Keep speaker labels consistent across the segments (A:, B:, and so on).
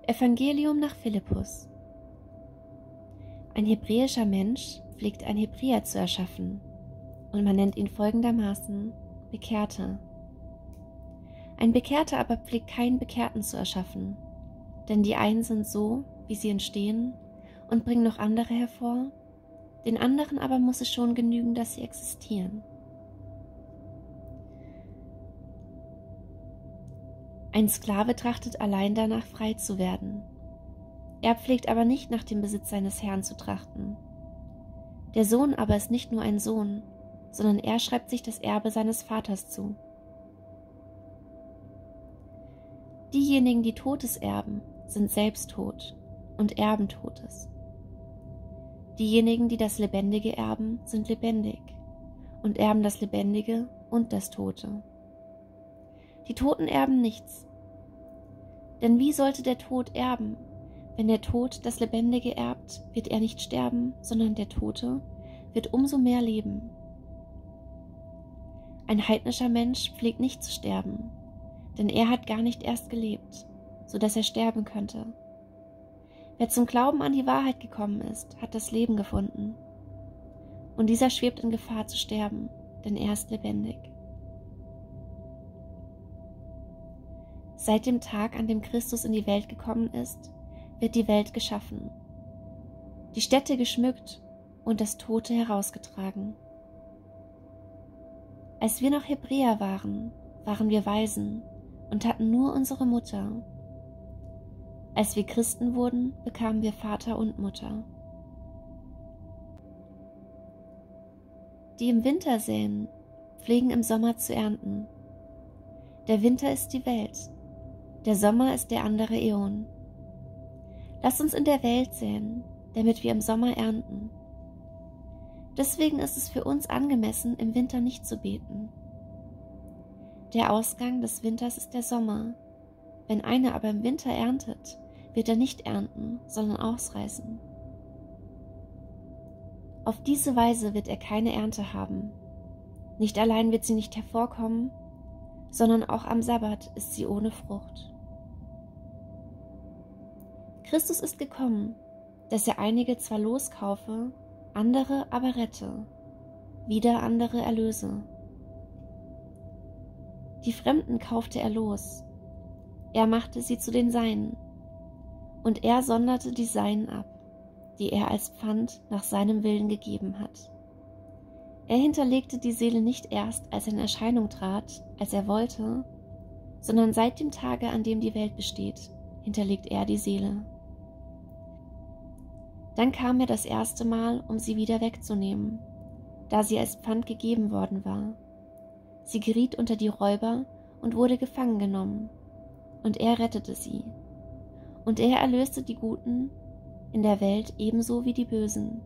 A: Evangelium nach Philippus. Ein hebräischer Mensch pflegt ein Hebräer zu erschaffen, und man nennt ihn folgendermaßen Bekehrter. Ein Bekehrter aber pflegt keinen Bekehrten zu erschaffen, denn die einen sind so, wie sie entstehen, und bringen noch andere hervor, den anderen aber muss es schon genügen, dass sie existieren. Ein Sklave trachtet allein danach, frei zu werden. Er pflegt aber nicht nach dem Besitz seines Herrn zu trachten. Der Sohn aber ist nicht nur ein Sohn, sondern er schreibt sich das Erbe seines Vaters zu. Diejenigen, die Totes erben, sind selbst tot und erben Totes. Diejenigen, die das Lebendige erben, sind lebendig und erben das Lebendige und das Tote. Die Toten erben nichts. Denn wie sollte der Tod erben? Wenn der Tod das Lebendige erbt, wird er nicht sterben, sondern der Tote wird umso mehr leben. Ein heidnischer Mensch pflegt nicht zu sterben, denn er hat gar nicht erst gelebt, so dass er sterben könnte. Wer zum Glauben an die Wahrheit gekommen ist, hat das Leben gefunden. Und dieser schwebt in Gefahr zu sterben, denn er ist lebendig. Seit dem Tag, an dem Christus in die Welt gekommen ist, wird die Welt geschaffen, die Städte geschmückt und das Tote herausgetragen. Als wir noch Hebräer waren, waren wir Waisen und hatten nur unsere Mutter. Als wir Christen wurden, bekamen wir Vater und Mutter. Die im Winter säen, pflegen im Sommer zu ernten. Der Winter ist die Welt, der Sommer ist der andere Äon. Lasst uns in der Welt säen, damit wir im Sommer ernten. Deswegen ist es für uns angemessen, im Winter nicht zu beten. Der Ausgang des Winters ist der Sommer. Wenn einer aber im Winter erntet, wird er nicht ernten, sondern ausreißen. Auf diese Weise wird er keine Ernte haben. Nicht allein wird sie nicht hervorkommen, sondern auch am Sabbat ist sie ohne Frucht. Christus ist gekommen, dass er einige zwar loskaufe, andere aber rette, wieder andere erlöse. Die Fremden kaufte er los, er machte sie zu den Seinen, und er sonderte die Seinen ab, die er als Pfand nach seinem Willen gegeben hat. Er hinterlegte die Seele nicht erst, als er in Erscheinung trat, als er wollte, sondern seit dem Tage, an dem die Welt besteht, hinterlegt er die Seele. Dann kam er das erste Mal, um sie wieder wegzunehmen, da sie als Pfand gegeben worden war. Sie geriet unter die Räuber und wurde gefangen genommen, und er rettete sie. Und er erlöste die Guten in der Welt ebenso wie die Bösen.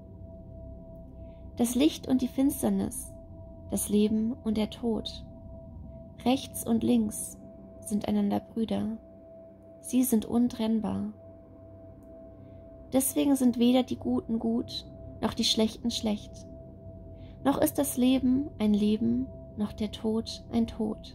A: Das Licht und die Finsternis, das Leben und der Tod, rechts und links sind einander Brüder. Sie sind untrennbar. Deswegen sind weder die Guten gut, noch die Schlechten schlecht. Noch ist das Leben ein Leben, noch der Tod ein Tod.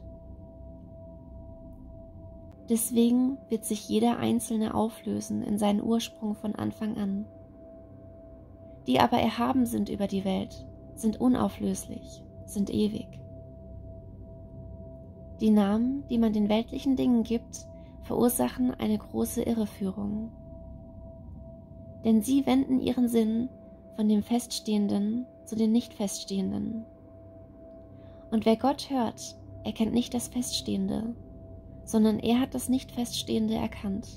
A: Deswegen wird sich jeder Einzelne auflösen in seinen Ursprung von Anfang an. Die aber erhaben sind über die Welt, sind unauflöslich, sind ewig. Die Namen, die man den weltlichen Dingen gibt, verursachen eine große Irreführung. Denn sie wenden ihren Sinn von dem Feststehenden zu den Nicht-Feststehenden. Und wer Gott hört, erkennt nicht das Feststehende, sondern er hat das Nicht-Feststehende erkannt.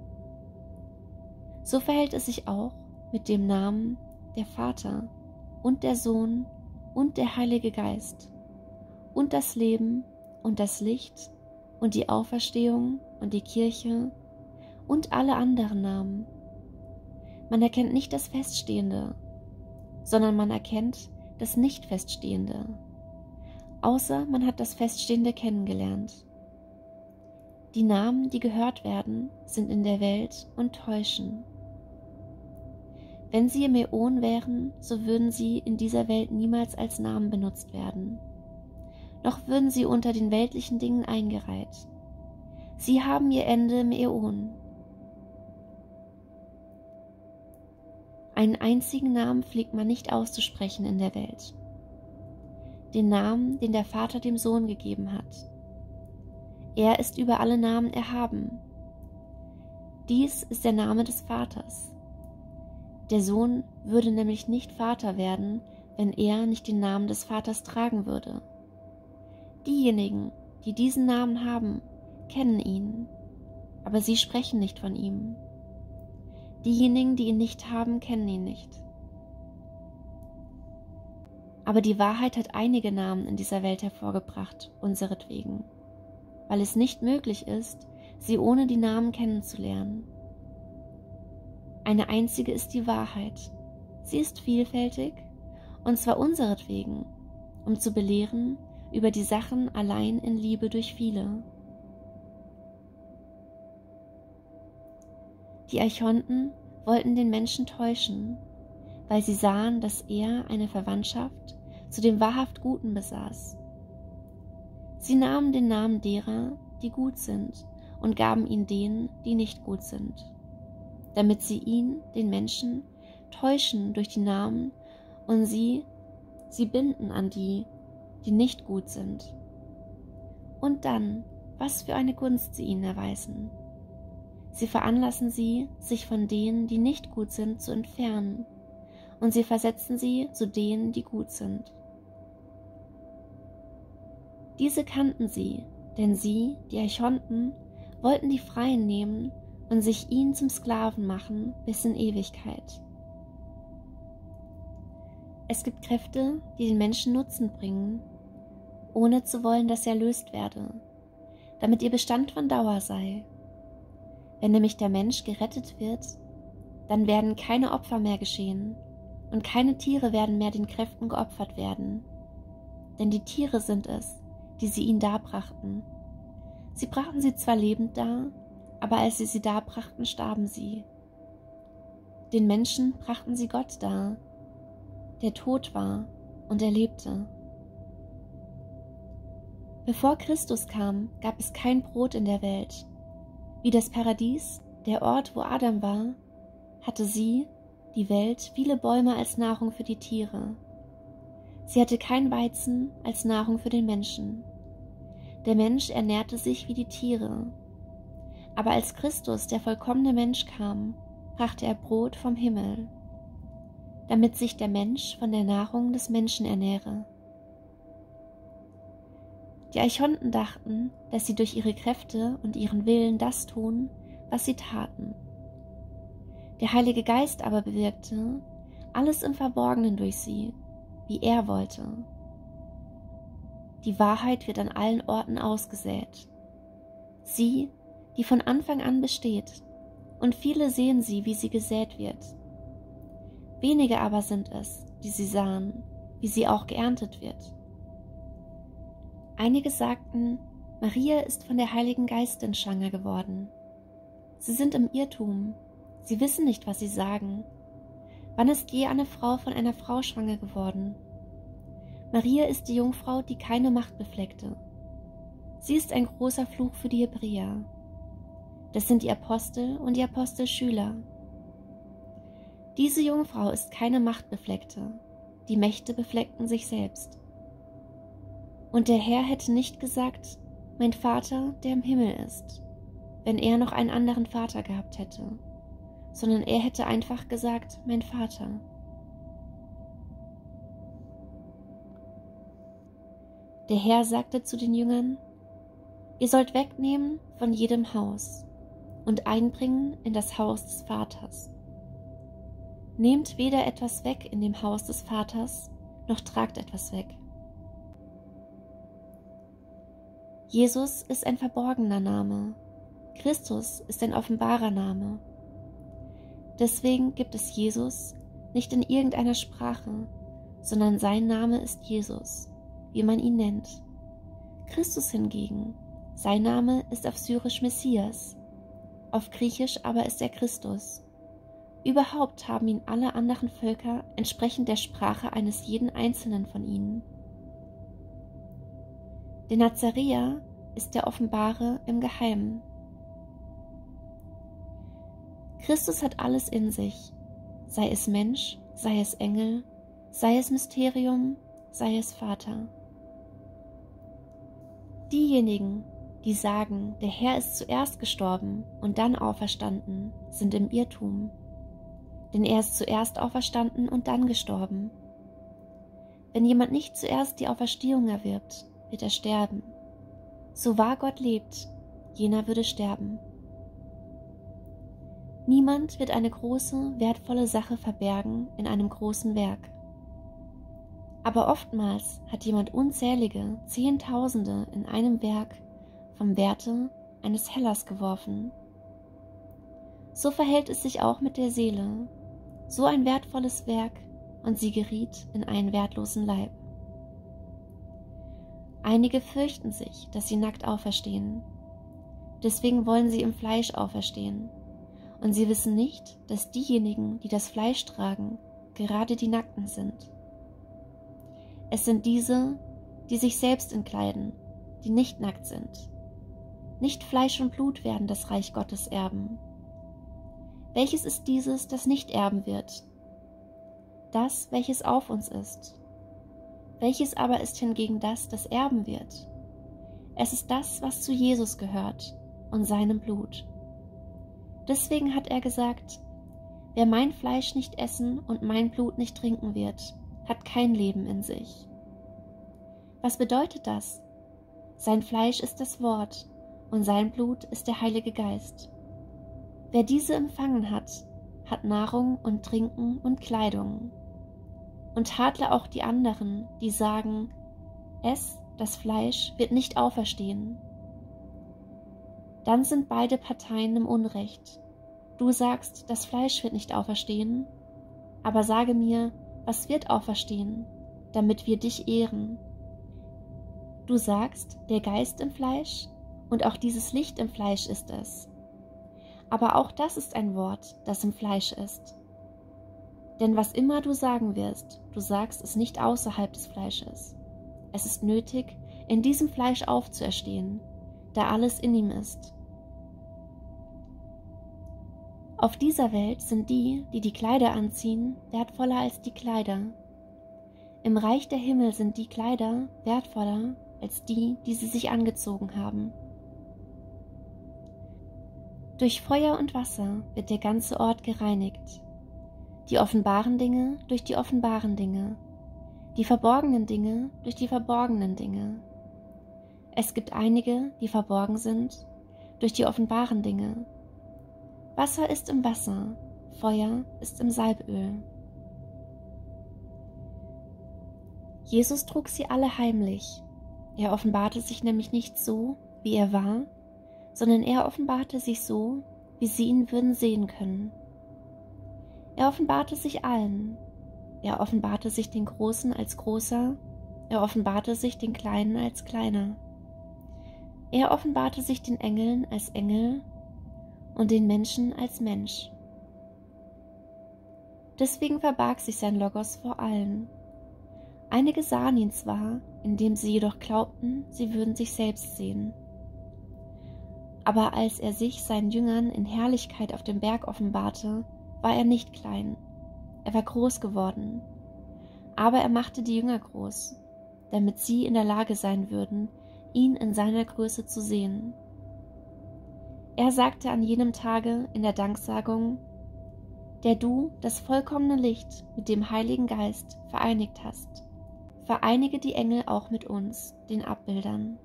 A: So verhält es sich auch mit dem Namen der Vater und der Sohn und der Heilige Geist und das Leben und das Licht und die Auferstehung und die Kirche und alle anderen Namen. Man erkennt nicht das Feststehende, sondern man erkennt das Nicht-Feststehende, außer man hat das Feststehende kennengelernt. Die Namen, die gehört werden, sind in der Welt und täuschen. Wenn sie im Äon wären, so würden sie in dieser Welt niemals als Namen benutzt werden, noch würden sie unter den weltlichen Dingen eingereiht. Sie haben ihr Ende im Äon, Einen einzigen Namen pflegt man nicht auszusprechen in der Welt. Den Namen, den der Vater dem Sohn gegeben hat. Er ist über alle Namen erhaben. Dies ist der Name des Vaters. Der Sohn würde nämlich nicht Vater werden, wenn er nicht den Namen des Vaters tragen würde. Diejenigen, die diesen Namen haben, kennen ihn, aber sie sprechen nicht von ihm. Diejenigen, die ihn nicht haben, kennen ihn nicht. Aber die Wahrheit hat einige Namen in dieser Welt hervorgebracht, unseretwegen, weil es nicht möglich ist, sie ohne die Namen kennenzulernen. Eine einzige ist die Wahrheit. Sie ist vielfältig, und zwar unseretwegen, um zu belehren über die Sachen allein in Liebe durch viele. Die Archonten wollten den Menschen täuschen, weil sie sahen, dass er eine Verwandtschaft zu dem wahrhaft Guten besaß. Sie nahmen den Namen derer, die gut sind, und gaben ihn denen, die nicht gut sind, damit sie ihn, den Menschen, täuschen durch die Namen und sie binden an die, die nicht gut sind. Und dann, was für eine Gunst sie ihnen erweisen. Sie veranlassen sie, sich von denen, die nicht gut sind, zu entfernen, und sie versetzen sie zu denen, die gut sind. Diese kannten sie, denn sie, die Archonten, wollten die Freien nehmen und sich ihnen zum Sklaven machen bis in Ewigkeit. Es gibt Kräfte, die den Menschen Nutzen bringen, ohne zu wollen, dass er erlöst werde, damit ihr Bestand von Dauer sei. Wenn nämlich der Mensch gerettet wird, dann werden keine Opfer mehr geschehen und keine Tiere werden mehr den Kräften geopfert werden, denn die Tiere sind es, die sie ihnen darbrachten. Sie brachten sie zwar lebend dar, aber als sie darbrachten, starben sie. Den Menschen brachten sie Gott dar, der tot war und er lebte. Bevor Christus kam, gab es kein Brot in der Welt. Wie das Paradies, der Ort, wo Adam war, hatte sie, die Welt, viele Bäume als Nahrung für die Tiere. Sie hatte kein Weizen als Nahrung für den Menschen. Der Mensch ernährte sich wie die Tiere. Aber als Christus, der vollkommene Mensch, kam, brachte er Brot vom Himmel, damit sich der Mensch von der Nahrung des Menschen ernähre. Die Archonten dachten, dass sie durch ihre Kräfte und ihren Willen das tun, was sie taten. Der Heilige Geist aber bewirkte alles im Verborgenen durch sie, wie er wollte. Die Wahrheit wird an allen Orten ausgesät. Sie, die von Anfang an besteht, und viele sehen sie, wie sie gesät wird. Wenige aber sind es, die sie sahen, wie sie auch geerntet wird. Einige sagten, Maria ist von der Heiligen Geistin schwanger geworden. Sie sind im Irrtum, sie wissen nicht, was sie sagen. Wann ist je eine Frau von einer Frau schwanger geworden? Maria ist die Jungfrau, die keine Macht befleckte. Sie ist ein großer Fluch für die Hebräer. Das sind die Apostel und die Apostelschüler. Diese Jungfrau ist keine Machtbefleckte, die Mächte befleckten sich selbst. Und der Herr hätte nicht gesagt, mein Vater, der im Himmel ist, wenn er noch einen anderen Vater gehabt hätte, sondern er hätte einfach gesagt, mein Vater. Der Herr sagte zu den Jüngern, ihr sollt wegnehmen von jedem Haus und einbringen in das Haus des Vaters. Nehmt weder etwas weg in dem Haus des Vaters, noch tragt etwas weg. Jesus ist ein verborgener Name, Christus ist ein offenbarer Name. Deswegen gibt es Jesus nicht in irgendeiner Sprache, sondern sein Name ist Jesus, wie man ihn nennt. Christus hingegen, sein Name ist auf Syrisch Messias, auf Griechisch aber ist er Christus. Überhaupt haben ihn alle anderen Völker entsprechend der Sprache eines jeden einzelnen von ihnen. Der Nazaräer ist der Offenbare im Geheimen. Christus hat alles in sich. sei es Mensch, sei es Engel, sei es Mysterium, sei es Vater. Diejenigen, die sagen, der Herr ist zuerst gestorben und dann auferstanden, sind im Irrtum. Denn er ist zuerst auferstanden und dann gestorben. Wenn jemand nicht zuerst die Auferstehung erwirbt, wird er sterben. So wahr Gott lebt, jener würde sterben. Niemand wird eine große, wertvolle Sache verbergen in einem großen Werk. Aber oftmals hat jemand unzählige, Zehntausende in einem Werk vom Werte eines Hellers geworfen. So verhält es sich auch mit der Seele, so ein wertvolles Werk, und sie geriet in einen wertlosen Leib. Einige fürchten sich, dass sie nackt auferstehen. Deswegen wollen sie im Fleisch auferstehen. Und sie wissen nicht, dass diejenigen, die das Fleisch tragen, gerade die Nackten sind. Es sind diese, die sich selbst entkleiden, die nicht nackt sind. Nicht Fleisch und Blut werden das Reich Gottes erben. Welches ist dieses, das nicht erben wird? Das, welches auf uns ist. Welches aber ist hingegen das, das erben wird? Es ist das, was zu Jesus gehört und seinem Blut. Deswegen hat er gesagt, wer mein Fleisch nicht essen und mein Blut nicht trinken wird, hat kein Leben in sich. Was bedeutet das? Sein Fleisch ist das Wort und sein Blut ist der Heilige Geist. Wer diese empfangen hat, hat Nahrung und Trinken und Kleidung. Und tadle auch die anderen, die sagen, das Fleisch, wird nicht auferstehen. Dann sind beide Parteien im Unrecht. Du sagst, das Fleisch wird nicht auferstehen, aber sage mir, was wird auferstehen, damit wir dich ehren? Du sagst, der Geist im Fleisch, und auch dieses Licht im Fleisch ist es. Aber auch das ist ein Wort, das im Fleisch ist. Denn was immer du sagen wirst, du sagst es nicht außerhalb des Fleisches. Es ist nötig, in diesem Fleisch aufzuerstehen, da alles in ihm ist. Auf dieser Welt sind die, die die Kleider anziehen, wertvoller als die Kleider. Im Reich der Himmel sind die Kleider wertvoller als die, die sie sich angezogen haben. Durch Feuer und Wasser wird der ganze Ort gereinigt. Die offenbaren Dinge durch die offenbaren Dinge, die verborgenen Dinge durch die verborgenen Dinge. Es gibt einige, die verborgen sind, durch die offenbaren Dinge. Wasser ist im Wasser, Feuer ist im Salböl. Jesus trug sie alle heimlich. Er offenbarte sich nämlich nicht so, wie er war, sondern er offenbarte sich so, wie sie ihn würden sehen können. Er offenbarte sich allen. Er offenbarte sich den Großen als Großer. Er offenbarte sich den Kleinen als Kleiner. Er offenbarte sich den Engeln als Engel und den Menschen als Mensch. Deswegen verbarg sich sein Logos vor allen. Einige sahen ihn zwar, indem sie jedoch glaubten, sie würden sich selbst sehen. Aber als er sich seinen Jüngern in Herrlichkeit auf dem Berg offenbarte, war er nicht klein, er war groß geworden, aber er machte die Jünger groß, damit sie in der Lage sein würden, ihn in seiner Größe zu sehen. Er sagte an jenem Tage in der Danksagung, der du das vollkommene Licht mit dem Heiligen Geist vereinigt hast, vereinige die Engel auch mit uns, den Abbildern.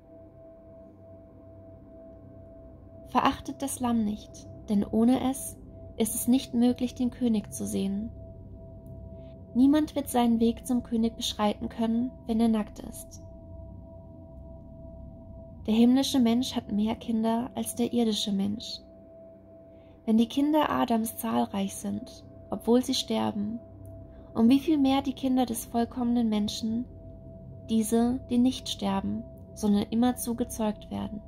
A: Verachtet das Lamm nicht, denn ohne es ist es nicht möglich, den König zu sehen. Niemand wird seinen Weg zum König beschreiten können, wenn er nackt ist. Der himmlische Mensch hat mehr Kinder als der irdische Mensch. Wenn die Kinder Adams zahlreich sind, obwohl sie sterben, um wie viel mehr die Kinder des vollkommenen Menschen, diese, die nicht sterben, sondern immerzu gezeugt werden.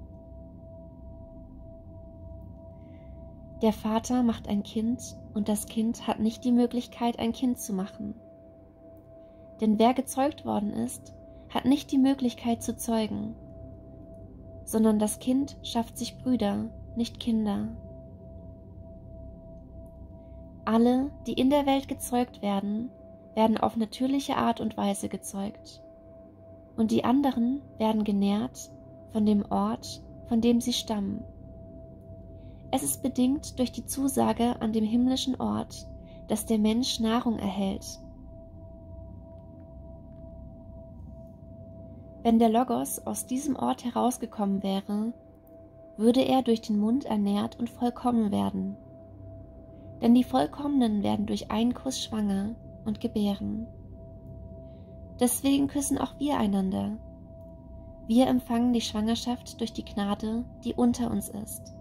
A: Der Vater macht ein Kind und das Kind hat nicht die Möglichkeit, ein Kind zu machen. Denn wer gezeugt worden ist, hat nicht die Möglichkeit zu zeugen, sondern das Kind schafft sich Brüder, nicht Kinder. Alle, die in der Welt gezeugt werden, werden auf natürliche Art und Weise gezeugt. Und die anderen werden genährt von dem Ort, von dem sie stammen. Es ist bedingt durch die Zusage an dem himmlischen Ort, dass der Mensch Nahrung erhält. Wenn der Logos aus diesem Ort herausgekommen wäre, würde er durch den Mund ernährt und vollkommen werden. Denn die Vollkommenen werden durch einen Kuss schwanger und gebären. Deswegen küssen auch wir einander. Wir empfangen die Schwangerschaft durch die Gnade, die unter uns ist.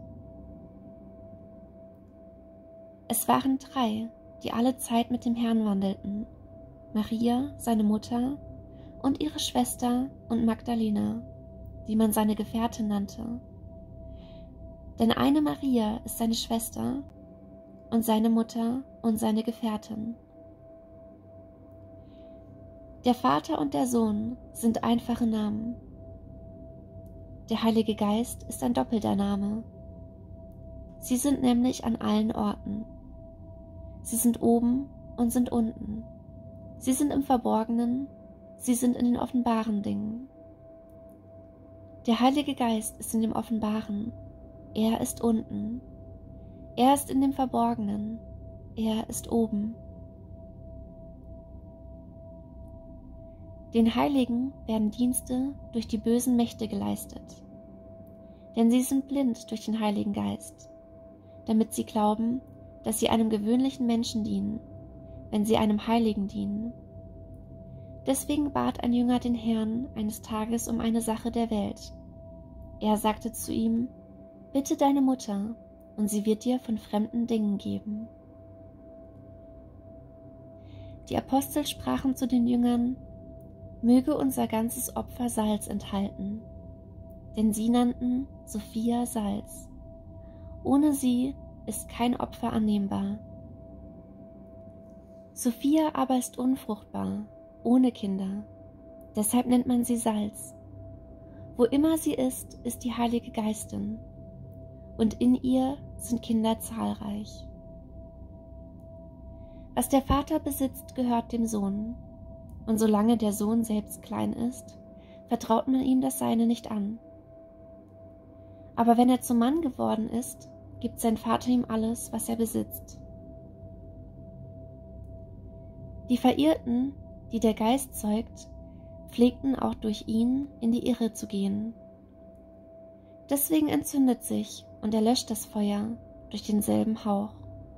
A: Es waren 3, die alle Zeit mit dem Herrn wandelten: Maria, seine Mutter, und ihre Schwester und Magdalena, die man seine Gefährtin nannte. Denn eine Maria ist seine Schwester und seine Mutter und seine Gefährtin. Der Vater und der Sohn sind einfache Namen. Der Heilige Geist ist ein doppelter Name. Sie sind nämlich an allen Orten. Sie sind oben und sind unten. Sie sind im Verborgenen, sie sind in den offenbaren Dingen. Der Heilige Geist ist in dem Offenbaren, er ist unten. Er ist in dem Verborgenen, er ist oben. Den Heiligen werden Dienste durch die bösen Mächte geleistet, denn sie sind blind durch den Heiligen Geist, damit sie glauben, dass sie einem gewöhnlichen Menschen dienen, wenn sie einem Heiligen dienen. Deswegen bat ein Jünger den Herrn eines Tages um eine Sache der Welt. Er sagte zu ihm: Bitte deine Mutter, und sie wird dir von fremden Dingen geben. Die Apostel sprachen zu den Jüngern: Möge unser ganzes Opfer Salz enthalten, denn sie nannten Sophia Salz. Ohne sie ist kein Opfer annehmbar. Sophia aber ist unfruchtbar, ohne Kinder, deshalb nennt man sie Salz. Wo immer sie ist die Heilige Geistin, und in ihr sind Kinder zahlreich. Was der Vater besitzt, gehört dem Sohn, und solange der Sohn selbst klein ist, vertraut man ihm das Seine nicht an. Aber wenn er zum Mann geworden ist, gibt sein Vater ihm alles, was er besitzt. Die Verirrten, die der Geist zeugt, pflegten auch durch ihn in die Irre zu gehen. Deswegen entzündet sich und erlöscht das Feuer durch denselben Hauch.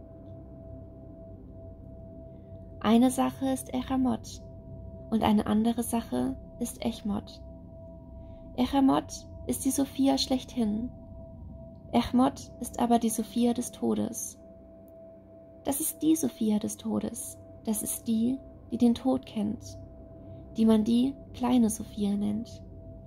A: Eine Sache ist Echamot und eine andere Sache ist Echmot. Echamot ist die Sophia schlechthin, Echmot ist aber die Sophia des Todes. Das ist die Sophia des Todes, das ist die, die den Tod kennt, die man die kleine Sophia nennt.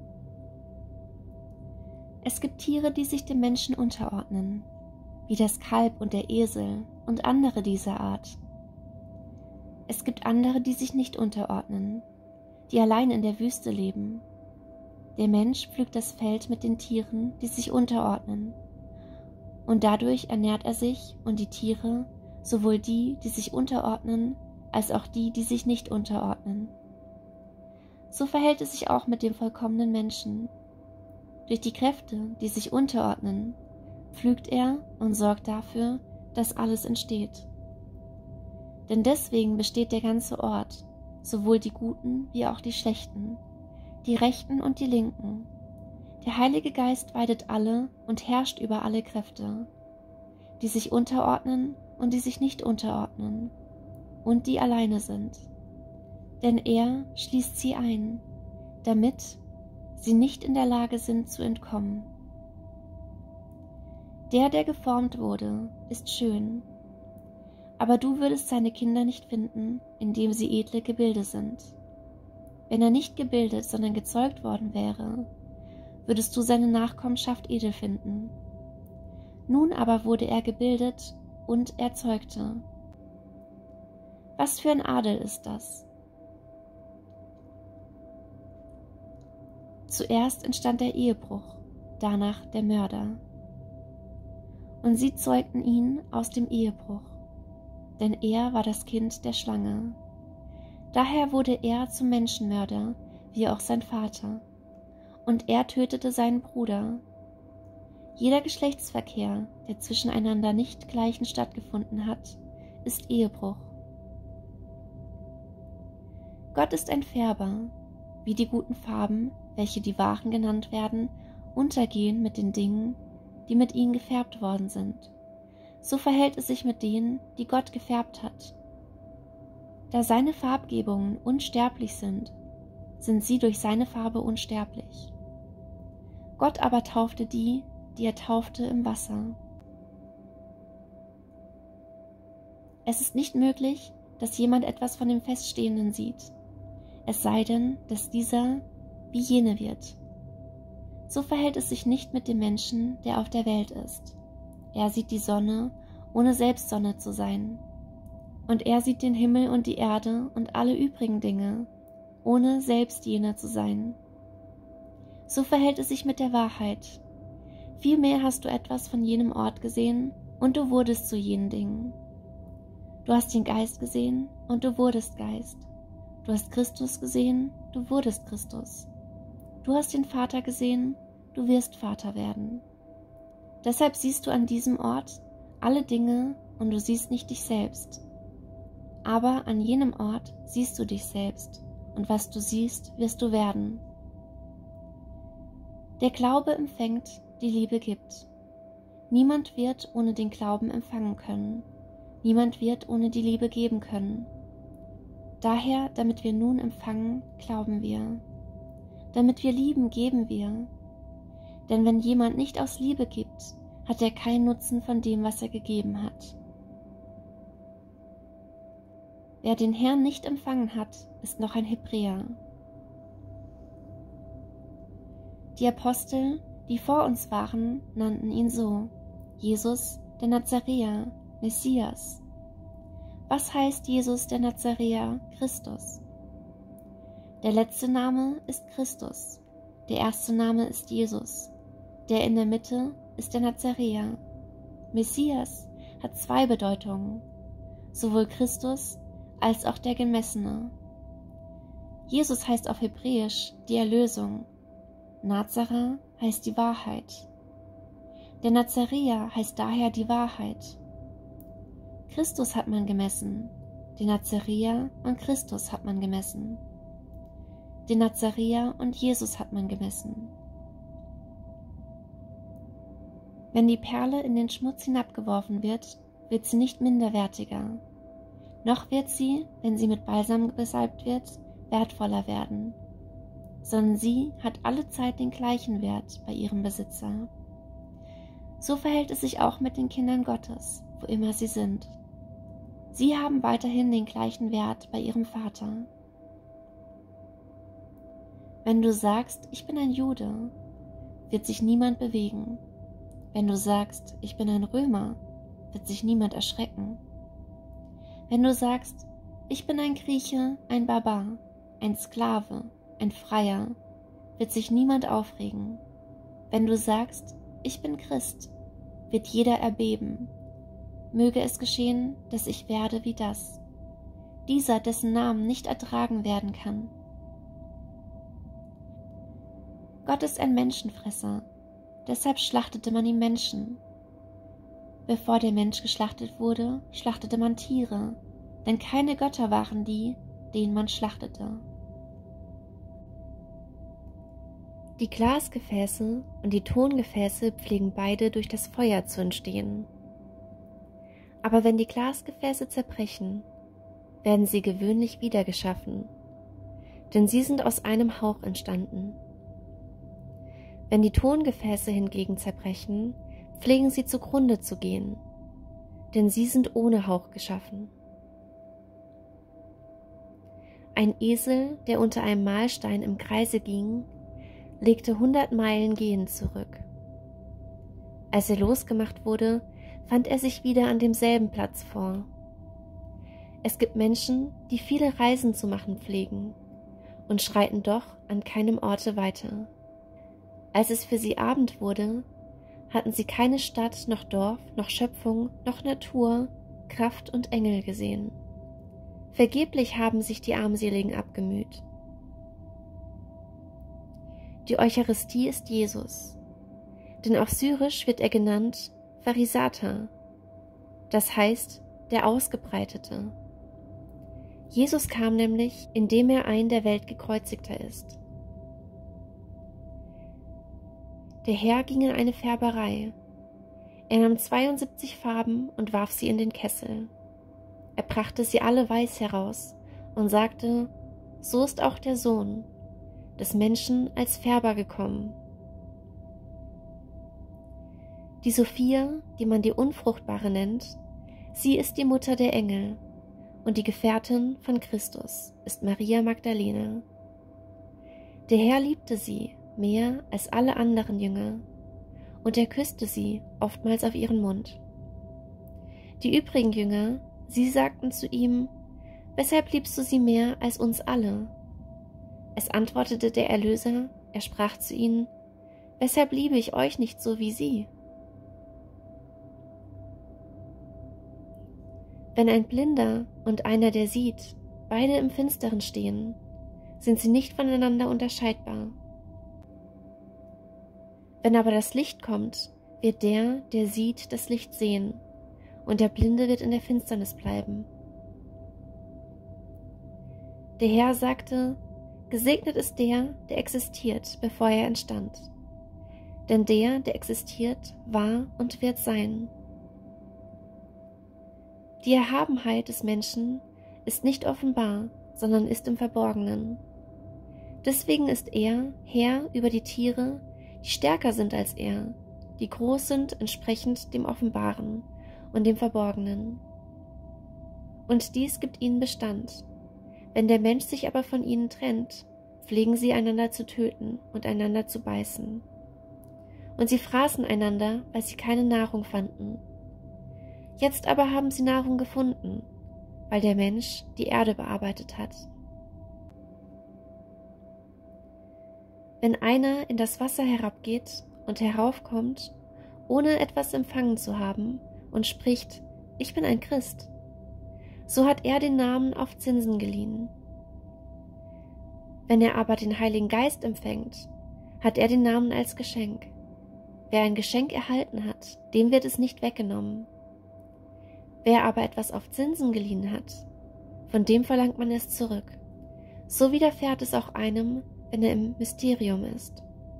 A: Es gibt Tiere, die sich dem Menschen unterordnen, wie das Kalb und der Esel und andere dieser Art. Es gibt andere, die sich nicht unterordnen, die allein in der Wüste leben. Der Mensch pflügt das Feld mit den Tieren, die sich unterordnen, und dadurch ernährt er sich und die Tiere, sowohl die, die sich unterordnen, als auch die, die sich nicht unterordnen. So verhält es sich auch mit dem vollkommenen Menschen. Durch die Kräfte, die sich unterordnen, pflügt er und sorgt dafür, dass alles entsteht. Denn deswegen besteht der ganze Ort, sowohl die Guten wie auch die Schlechten, die Rechten und die Linken. Der Heilige Geist weidet alle und herrscht über alle Kräfte, die sich unterordnen und die sich nicht unterordnen, und die alleine sind. Denn er schließt sie ein, damit sie nicht in der Lage sind zu entkommen. Der geformt wurde, ist schön, aber du würdest seine Kinder nicht finden, indem sie edle Gebilde sind. Wenn er nicht gebildet, sondern gezeugt worden wäre, würdest du seine Nachkommenschaft edel finden. Nun aber wurde er gebildet und er zeugte. Was für ein Adel ist das? Zuerst entstand der Ehebruch, danach der Mörder. Und sie zeugten ihn aus dem Ehebruch. denn er war das Kind der Schlange. Daher wurde er zum Menschenmörder, wie auch sein Vater. Und er tötete seinen Bruder. Jeder Geschlechtsverkehr, der zwischeneinander nicht gleichen stattgefunden hat, ist Ehebruch. Gott ist ein Färber, wie die guten Farben, welche die wahren genannt werden, untergehen mit den Dingen, die mit ihnen gefärbt worden sind. So verhält es sich mit denen, die Gott gefärbt hat. Da seine Farbgebungen unsterblich sind sie durch seine Farbe unsterblich. Gott aber taufte die er taufte im Wasser. Es ist nicht möglich, dass jemand etwas von dem Feststehenden sieht, es sei denn, dass dieser wie jene wird. So verhält es sich nicht mit dem Menschen, der auf der Welt ist. Er sieht die Sonne, ohne selbst Sonne zu sein. Und er sieht den Himmel und die Erde und alle übrigen Dinge, ohne selbst jener zu sein. So verhält es sich mit der Wahrheit. Vielmehr hast du etwas von jenem Ort gesehen, und du wurdest zu jenen Dingen. Du hast den Geist gesehen, und du wurdest Geist. Du hast Christus gesehen, du wurdest Christus. Du hast den Vater gesehen, du wirst Vater werden. Deshalb siehst du an diesem Ort alle Dinge, und du siehst nicht dich selbst. Aber an jenem Ort siehst du dich selbst, und was du siehst, wirst du werden. Der Glaube empfängt, die Liebe gibt. Niemand wird ohne den Glauben empfangen können. Niemand wird ohne die Liebe geben können. Daher, damit wir nun empfangen, glauben wir. Damit wir lieben, geben wir. Denn wenn jemand nicht aus Liebe gibt, hat er keinen Nutzen von dem, was er gegeben hat. Wer den Herrn nicht empfangen hat, ist noch ein Hebräer. Die Apostel, die vor uns waren, nannten ihn so: Jesus, der Nazaräer, Messias. Was heißt Jesus, der Nazaräer, Christus? Der letzte Name ist Christus, der erste Name ist Jesus, der in der Mitte ist der Nazaräer. Messias hat zwei Bedeutungen, sowohl Christus als auch der Gemessene. Jesus heißt auf Hebräisch die Erlösung. Nazareth heißt die Wahrheit. Der Nazaräer heißt daher die Wahrheit. Christus hat man gemessen, den Nazaräer und Christus hat man gemessen. Den Nazaräer und Jesus hat man gemessen. Wenn die Perle in den Schmutz hinabgeworfen wird, wird sie nicht minderwertiger. Noch wird sie, wenn sie mit Balsam besalbt wird, wertvoller werden, sondern sie hat alle Zeit den gleichen Wert bei ihrem Besitzer. So verhält es sich auch mit den Kindern Gottes, wo immer sie sind. Sie haben weiterhin den gleichen Wert bei ihrem Vater. Wenn du sagst, ich bin ein Jude, wird sich niemand bewegen. Wenn du sagst, ich bin ein Römer, wird sich niemand erschrecken. Wenn du sagst, ich bin ein Grieche, ein Barbar, ein Sklave, ein Freier, wird sich niemand aufregen. Wenn du sagst, ich bin Christ, wird jeder erbeben. Möge es geschehen, dass ich werde wie das, dieser, dessen Namen nicht ertragen werden kann. Gott ist ein Menschenfresser, deshalb schlachtete man ihm Menschen. Bevor der Mensch geschlachtet wurde, schlachtete man Tiere, denn keine Götter waren die, denen man schlachtete. Die Glasgefäße und die Tongefäße pflegen beide durch das Feuer zu entstehen. Aber wenn die Glasgefäße zerbrechen, werden sie gewöhnlich wieder geschaffen, denn sie sind aus einem Hauch entstanden. Wenn die Tongefäße hingegen zerbrechen, pflegen sie zugrunde zu gehen, denn sie sind ohne Hauch geschaffen. Ein Esel, der unter einem Mahlstein im Kreise ging, legte 100 Meilen gehend zurück. Als er losgemacht wurde, fand er sich wieder an demselben Platz vor. Es gibt Menschen, die viele Reisen zu machen pflegen und schreiten doch an keinem Orte weiter. Als es für sie Abend wurde, hatten sie keine Stadt, noch Dorf, noch Schöpfung, noch Natur, Kraft und Engel gesehen. Vergeblich haben sich die Armseligen abgemüht. Die Eucharistie ist Jesus, denn auf Syrisch wird er genannt Pharisata, das heißt der Ausgebreitete. Jesus kam nämlich, indem er ein der Welt gekreuzigter ist. Der Herr ging in eine Färberei. Er nahm 72 Farben und warf sie in den Kessel. Er brachte sie alle weiß heraus und sagte, so ist auch der Sohn des Menschen als Färber gekommen. Die Sophia, die man die Unfruchtbare nennt, sie ist die Mutter der Engel und die Gefährtin von Christus ist Maria Magdalena. Der Herr liebte sie mehr als alle anderen Jünger und er küsste sie oftmals auf ihren Mund. Die übrigen Jünger, sie sagten zu ihm, weshalb liebst du sie mehr als uns alle? Es antwortete der Erlöser, er sprach zu ihnen, weshalb liebe ich euch nicht so wie sie? Wenn ein Blinder und einer, der sieht, beide im Finstern stehen, sind sie nicht voneinander unterscheidbar. Wenn aber das Licht kommt, wird der, der sieht, das Licht sehen, und der Blinde wird in der Finsternis bleiben. Der Herr sagte, gesegnet ist der, der existiert, bevor er entstand. Denn der, der existiert, war und wird sein. Die Erhabenheit des Menschen ist nicht offenbar, sondern ist im Verborgenen. Deswegen ist er Herr über die Tiere, die stärker sind als er, die groß sind entsprechend dem Offenbaren und dem Verborgenen. Und dies gibt ihnen Bestand. Wenn der Mensch sich aber von ihnen trennt, pflegen sie einander zu töten und einander zu beißen. Und sie fraßen einander, weil sie keine Nahrung fanden. Jetzt aber haben sie Nahrung gefunden, weil der Mensch die Erde bearbeitet hat. Wenn einer in das Wasser herabgeht und heraufkommt, ohne etwas empfangen zu haben, und spricht, ich bin ein Christ, so hat er den Namen auf Zinsen geliehen. Wenn er aber den Heiligen Geist empfängt, hat er den Namen als Geschenk. Wer ein Geschenk erhalten hat, dem wird es nicht weggenommen. Wer aber etwas auf Zinsen geliehen hat, von dem verlangt man es zurück. So widerfährt es auch einem, wenn er im Mysterium ist.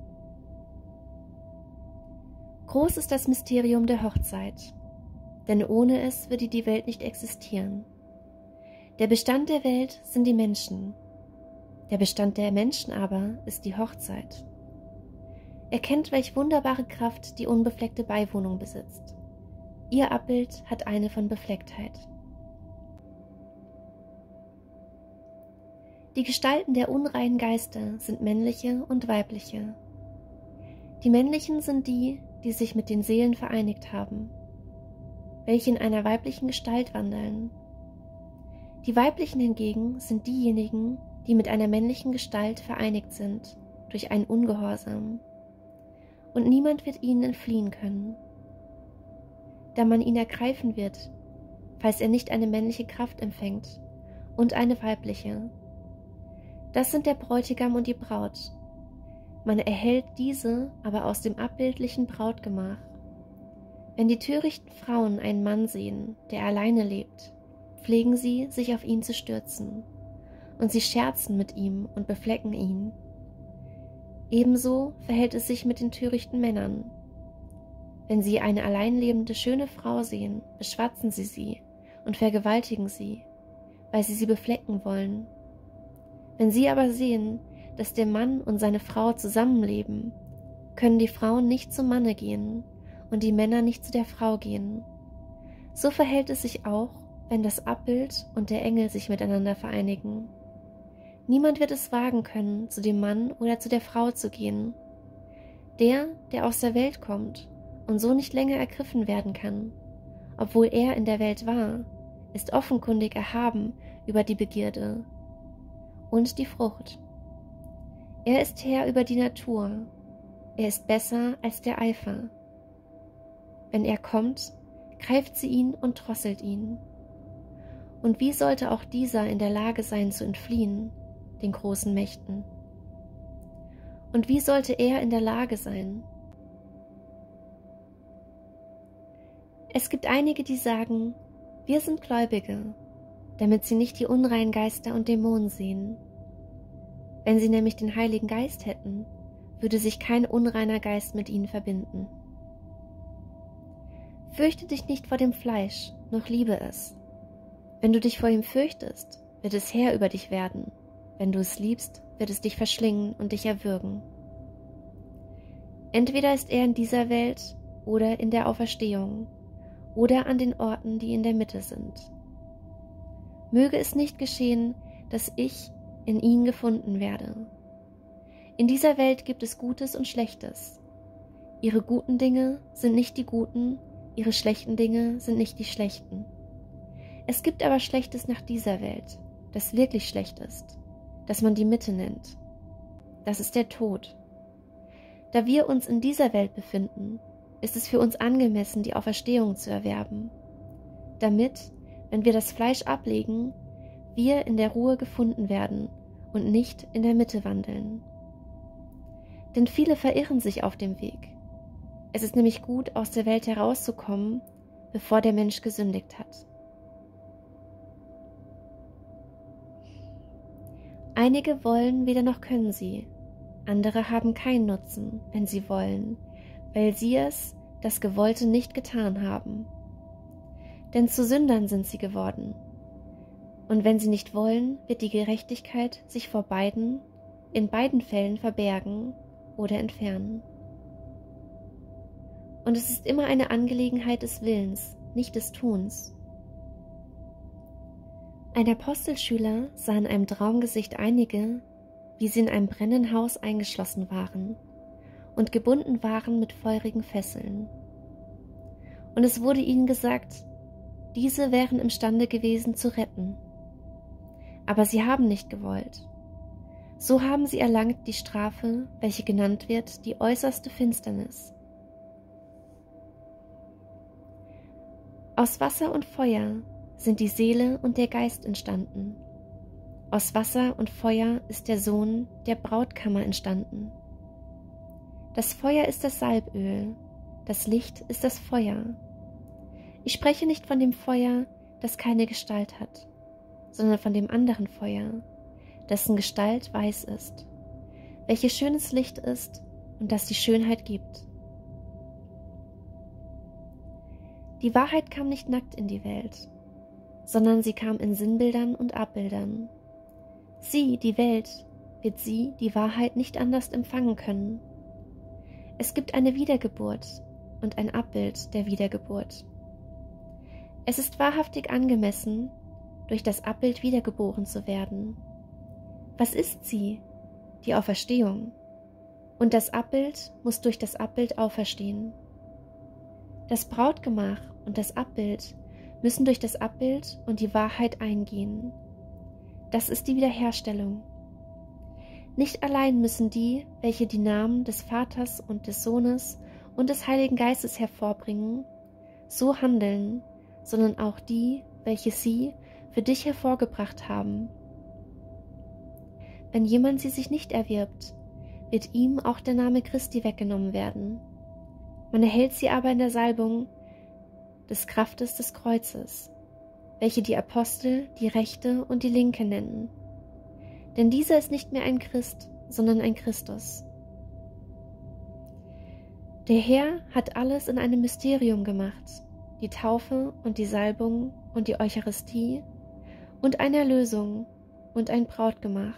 A: Groß ist das Mysterium der Hochzeit, denn ohne es würde die Welt nicht existieren. Der Bestand der Welt sind die Menschen. Der Bestand der Menschen aber ist die Hochzeit. Erkennt, welch wunderbare Kraft die unbefleckte Beiwohnung besitzt. Ihr Abbild hat eine von Beflecktheit. Die Gestalten der unreinen Geister sind männliche und weibliche. Die männlichen sind die, die sich mit den Seelen vereinigt haben, welche in einer weiblichen Gestalt wandeln. Die weiblichen hingegen sind diejenigen, die mit einer männlichen Gestalt vereinigt sind, durch einen Ungehorsam. Und niemand wird ihnen entfliehen können, da man ihn ergreifen wird, falls er nicht eine männliche Kraft empfängt und eine weibliche. Das sind der Bräutigam und die Braut. Man erhält diese aber aus dem abbildlichen Brautgemach. Wenn die törichten Frauen einen Mann sehen, der alleine lebt, pflegen sie, sich auf ihn zu stürzen, und sie scherzen mit ihm und beflecken ihn. Ebenso verhält es sich mit den törichten Männern. Wenn sie eine alleinlebende schöne Frau sehen, beschwatzen sie sie und vergewaltigen sie, weil sie beflecken wollen. Wenn sie aber sehen, dass der Mann und seine Frau zusammenleben, können die Frauen nicht zum Manne gehen und die Männer nicht zu der Frau gehen. So verhält es sich auch, wenn das Abbild und der Engel sich miteinander vereinigen. Niemand wird es wagen können, zu dem Mann oder zu der Frau zu gehen. Der aus der Welt kommt und so nicht länger ergriffen werden kann, obwohl er in der Welt war, ist offenkundig erhaben über die Begierde und die Frucht. Er ist Herr über die Natur, er ist besser als der Eifer. Wenn er kommt, greift sie ihn und drosselt ihn. Und wie sollte auch dieser in der Lage sein zu entfliehen, den großen Mächten? Und wie sollte er in der Lage sein? Es gibt einige, die sagen, wir sind Gläubige, damit sie nicht die unreinen Geister und Dämonen sehen. Wenn sie nämlich den Heiligen Geist hätten, würde sich kein unreiner Geist mit ihnen verbinden. Fürchte dich nicht vor dem Fleisch, noch liebe es. Wenn du dich vor ihm fürchtest, wird es Herr über dich werden. Wenn du es liebst, wird es dich verschlingen und dich erwürgen. Entweder ist er in dieser Welt oder in der Auferstehung oder an den Orten, die in der Mitte sind. Möge es nicht geschehen, dass ich in ihn gefunden werde. In dieser Welt gibt es Gutes und Schlechtes. Ihre guten Dinge sind nicht die guten, ihre schlechten Dinge sind nicht die schlechten. Es gibt aber Schlechtes nach dieser Welt, das wirklich schlecht ist, das man die Mitte nennt. Das ist der Tod. Da wir uns in dieser Welt befinden, ist es für uns angemessen, die Auferstehung zu erwerben, damit, wenn wir das Fleisch ablegen, wir in der Ruhe gefunden werden und nicht in der Mitte wandeln. Denn viele verirren sich auf dem Weg. Es ist nämlich gut, aus der Welt herauszukommen, bevor der Mensch gesündigt hat. Einige wollen, weder noch können sie. Andere haben keinen Nutzen, wenn sie wollen, weil sie es, das Gewollte, nicht getan haben. Denn zu Sündern sind sie geworden. Und wenn sie nicht wollen, wird die Gerechtigkeit sich vor beiden, in beiden Fällen verbergen oder entfernen. Und es ist immer eine Angelegenheit des Willens, nicht des Tuns. Ein Apostelschüler sah in einem Traumgesicht einige, wie sie in einem brennenden Haus eingeschlossen waren und gebunden waren mit feurigen Fesseln. Und es wurde ihnen gesagt, diese wären imstande gewesen zu retten. Aber sie haben nicht gewollt. So haben sie erlangt die Strafe, welche genannt wird, die äußerste Finsternis. Aus Wasser und Feuer sind die Seele und der Geist entstanden. Aus Wasser und Feuer ist der Sohn der Brautkammer entstanden. Das Feuer ist das Salböl, das Licht ist das Feuer. Ich spreche nicht von dem Feuer, das keine Gestalt hat, sondern von dem anderen Feuer, dessen Gestalt weiß ist, welches schönes Licht ist und das die Schönheit gibt. Die Wahrheit kam nicht nackt in die Welt, sondern sie kam in Sinnbildern und Abbildern. Sie, die Welt, wird sie, die Wahrheit, nicht anders empfangen können. Es gibt eine Wiedergeburt und ein Abbild der Wiedergeburt. Es ist wahrhaftig angemessen, durch das Abbild wiedergeboren zu werden. Was ist sie? Die Auferstehung. Und das Abbild muss durch das Abbild auferstehen. Das Brautgemach und das Abbild müssen durch das Abbild und die Wahrheit eingehen. Das ist die Wiederherstellung. Nicht allein müssen die, welche die Namen des Vaters und des Sohnes und des Heiligen Geistes hervorbringen, so handeln, sondern auch die, welche sie für dich hervorgebracht haben. Wenn jemand sie sich nicht erwirbt, wird ihm auch der Name Christi weggenommen werden. Man erhält sie aber in der Salbung des Kraftes des Kreuzes, welche die Apostel die rechte und die linke nennen. Denn dieser ist nicht mehr ein Christ, sondern ein Christus. Der Herr hat alles in einem Mysterium gemacht, die Taufe und die Salbung und die Eucharistie und eine Erlösung und ein Brautgemach.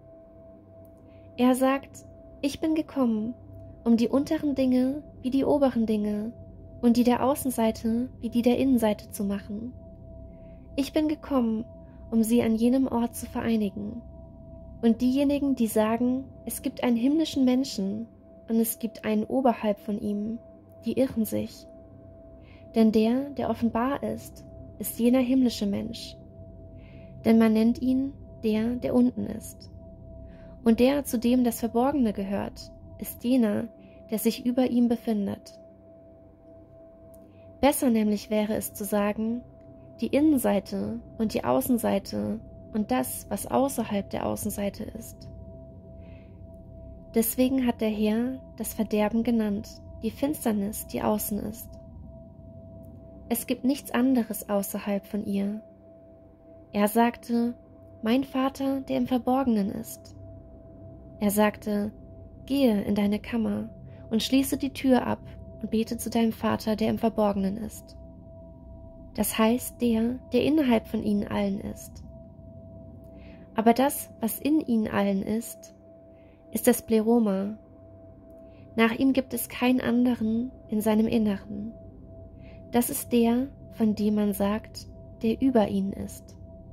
A: Er sagt, ich bin gekommen, um die unteren Dinge wie die oberen Dinge und die der Außenseite wie die der Innenseite zu machen. Ich bin gekommen, um sie an jenem Ort zu vereinigen. Und diejenigen, die sagen, es gibt einen himmlischen Menschen und es gibt einen oberhalb von ihm, die irren sich. Denn der offenbar ist jener himmlische Mensch. Denn man nennt ihn der unten ist. Und der, zu dem das Verborgene gehört, ist jener, der sich über ihm befindet. Besser nämlich wäre es zu sagen, die Innenseite und die Außenseite und das, was außerhalb der Außenseite ist. Deswegen hat der Herr das Verderben genannt, die Finsternis, die außen ist. Es gibt nichts anderes außerhalb von ihr. Er sagte, mein Vater, der im Verborgenen ist. Er sagte, gehe in deine Kammer und schließe die Tür ab und bete zu deinem Vater, der im Verborgenen ist. Das heißt der innerhalb von ihnen allen ist. Aber das, was in ihnen allen ist das Pleroma. Nach ihm gibt es keinen anderen in seinem Inneren. Das ist der, von dem man sagt, der über ihnen ist.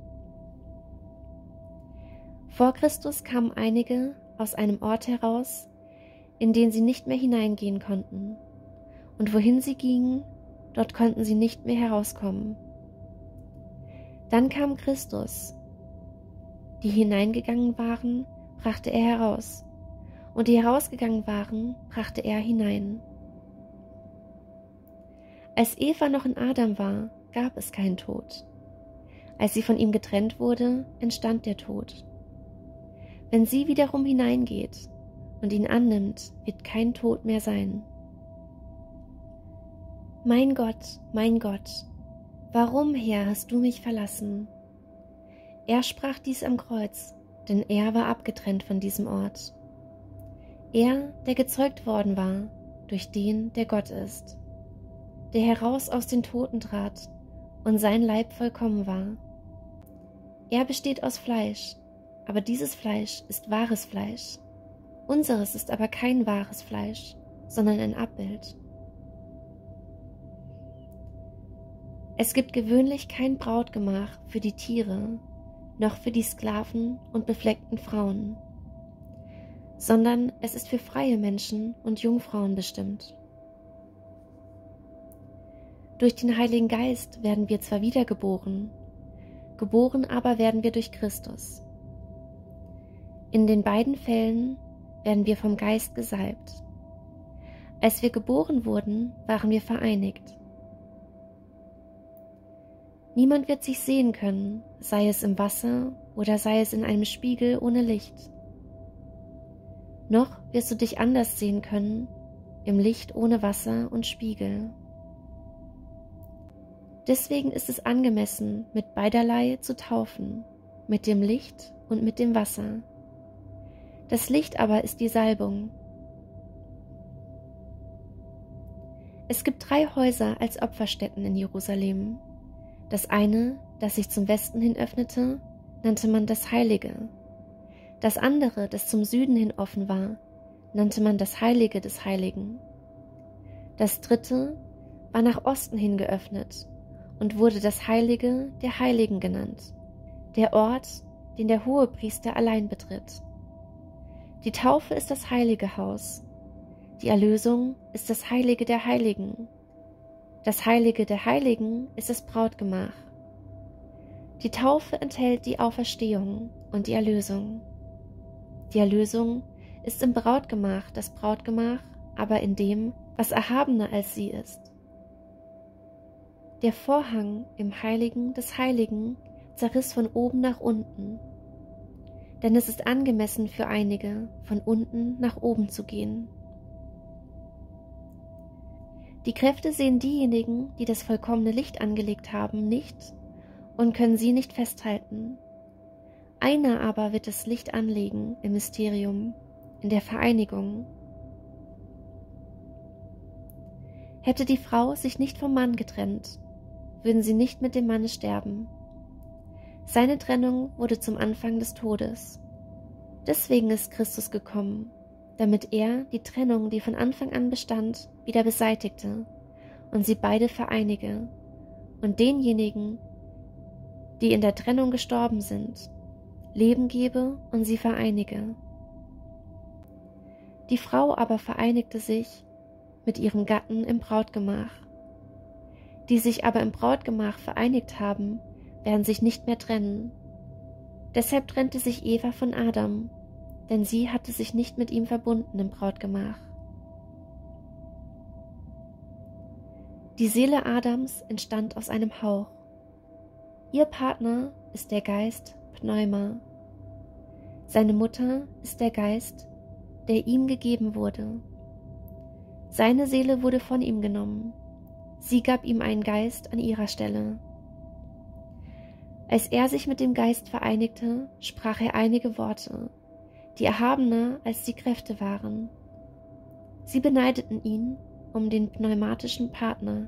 A: Vor Christus kamen einige aus einem Ort heraus, in den sie nicht mehr hineingehen konnten, und wohin sie gingen, dort konnten sie nicht mehr herauskommen. Dann kam Christus. Die hineingegangen waren, brachte er heraus, und die herausgegangen waren, brachte er hinein. Als Eva noch in Adam war, gab es keinen Tod. Als sie von ihm getrennt wurde, entstand der Tod. Wenn sie wiederum hineingeht und ihn annimmt, wird kein Tod mehr sein. Mein Gott, warum, Herr, hast du mich verlassen? Er sprach dies am Kreuz, denn er war abgetrennt von diesem Ort. Er, der gezeugt worden war, durch den, der Gott ist, der heraus aus den Toten trat und sein Leib vollkommen war. Er besteht aus Fleisch, aber dieses Fleisch ist wahres Fleisch. Unseres ist aber kein wahres Fleisch, sondern ein Abbild. Es gibt gewöhnlich kein Brautgemach für die Tiere, noch für die Sklaven und befleckten Frauen, sondern es ist für freie Menschen und Jungfrauen bestimmt. Durch den Heiligen Geist werden wir zwar wiedergeboren, geboren aber werden wir durch Christus. In den beiden Fällen werden wir vom Geist gesalbt. Als wir geboren wurden, waren wir vereinigt. Niemand wird sich sehen können, sei es im Wasser oder sei es in einem Spiegel ohne Licht. Noch wirst du dich anders sehen können, im Licht ohne Wasser und Spiegel. Deswegen ist es angemessen, mit beiderlei zu taufen, mit dem Licht und mit dem Wasser. Das Licht aber ist die Salbung. Es gibt 3 Häuser als Opferstätten in Jerusalem. Das eine, das sich zum Westen hin öffnete, nannte man das Heilige. Das andere, das zum Süden hin offen war, nannte man das Heilige des Heiligen. Das dritte war nach Osten hin geöffnet und wurde das Heilige der Heiligen genannt, der Ort, den der Hohepriester allein betritt. Die Taufe ist das Heilige Haus, die Erlösung ist das Heilige der Heiligen. Das Heilige der Heiligen ist das Brautgemach. Die Taufe enthält die Auferstehung und die Erlösung. Die Erlösung ist im Brautgemach das Brautgemach, aber in dem, was erhabener als sie ist. Der Vorhang im Heiligen des Heiligen zerriss von oben nach unten, denn es ist angemessen für einige, von unten nach oben zu gehen. Die Kräfte sehen diejenigen, die das vollkommene Licht angelegt haben, nicht und können sie nicht festhalten. Einer aber wird das Licht anlegen im Mysterium, in der Vereinigung. Hätte die Frau sich nicht vom Mann getrennt, würden sie nicht mit dem Manne sterben. Seine Trennung wurde zum Anfang des Todes. Deswegen ist Christus gekommen, damit er die Trennung, die von Anfang an bestand, wieder beseitigte und sie beide vereinige und denjenigen, die in der Trennung gestorben sind, Leben gebe und sie vereinige. Die Frau aber vereinigte sich mit ihrem Gatten im Brautgemach. Die sich aber im Brautgemach vereinigt haben, werden sich nicht mehr trennen. Deshalb trennte sich Eva von Adam, denn sie hatte sich nicht mit ihm verbunden im Brautgemach. Die Seele Adams entstand aus einem Hauch. Ihr Partner ist der Geist Pneuma. Seine Mutter ist der Geist, der ihm gegeben wurde. Seine Seele wurde von ihm genommen. Sie gab ihm einen Geist an ihrer Stelle. Als er sich mit dem Geist vereinigte, sprach er einige Worte, die erhabener als die Kräfte waren. Sie beneideten ihn um den pneumatischen Partner.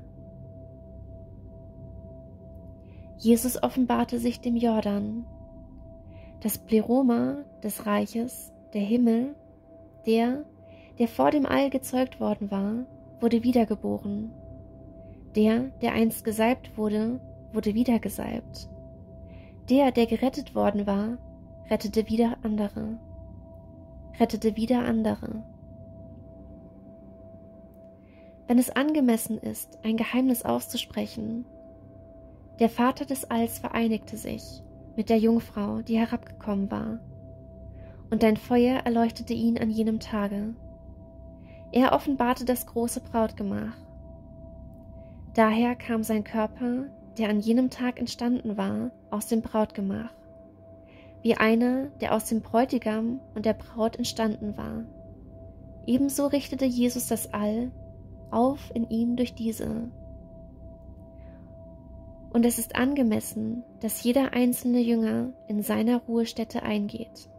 A: Jesus offenbarte sich dem Jordan. Das Pleroma des Reiches, der Himmel, der vor dem All gezeugt worden war, wurde wiedergeboren. Der einst gesalbt wurde, wurde wieder gesalbt. Der gerettet worden war, rettete wieder andere. Wenn es angemessen ist, ein Geheimnis auszusprechen, der Vater des Alls vereinigte sich mit der Jungfrau, die herabgekommen war, und ein Feuer erleuchtete ihn an jenem Tage. Er offenbarte das große Brautgemach. Daher kam sein Körper, der an jenem Tag entstanden war, aus dem Brautgemach, wie einer, der aus dem Bräutigam und der Braut entstanden war. Ebenso richtete Jesus das All auf in ihm durch diese. Und es ist angemessen, dass jeder einzelne Jünger in seiner Ruhestätte eingeht.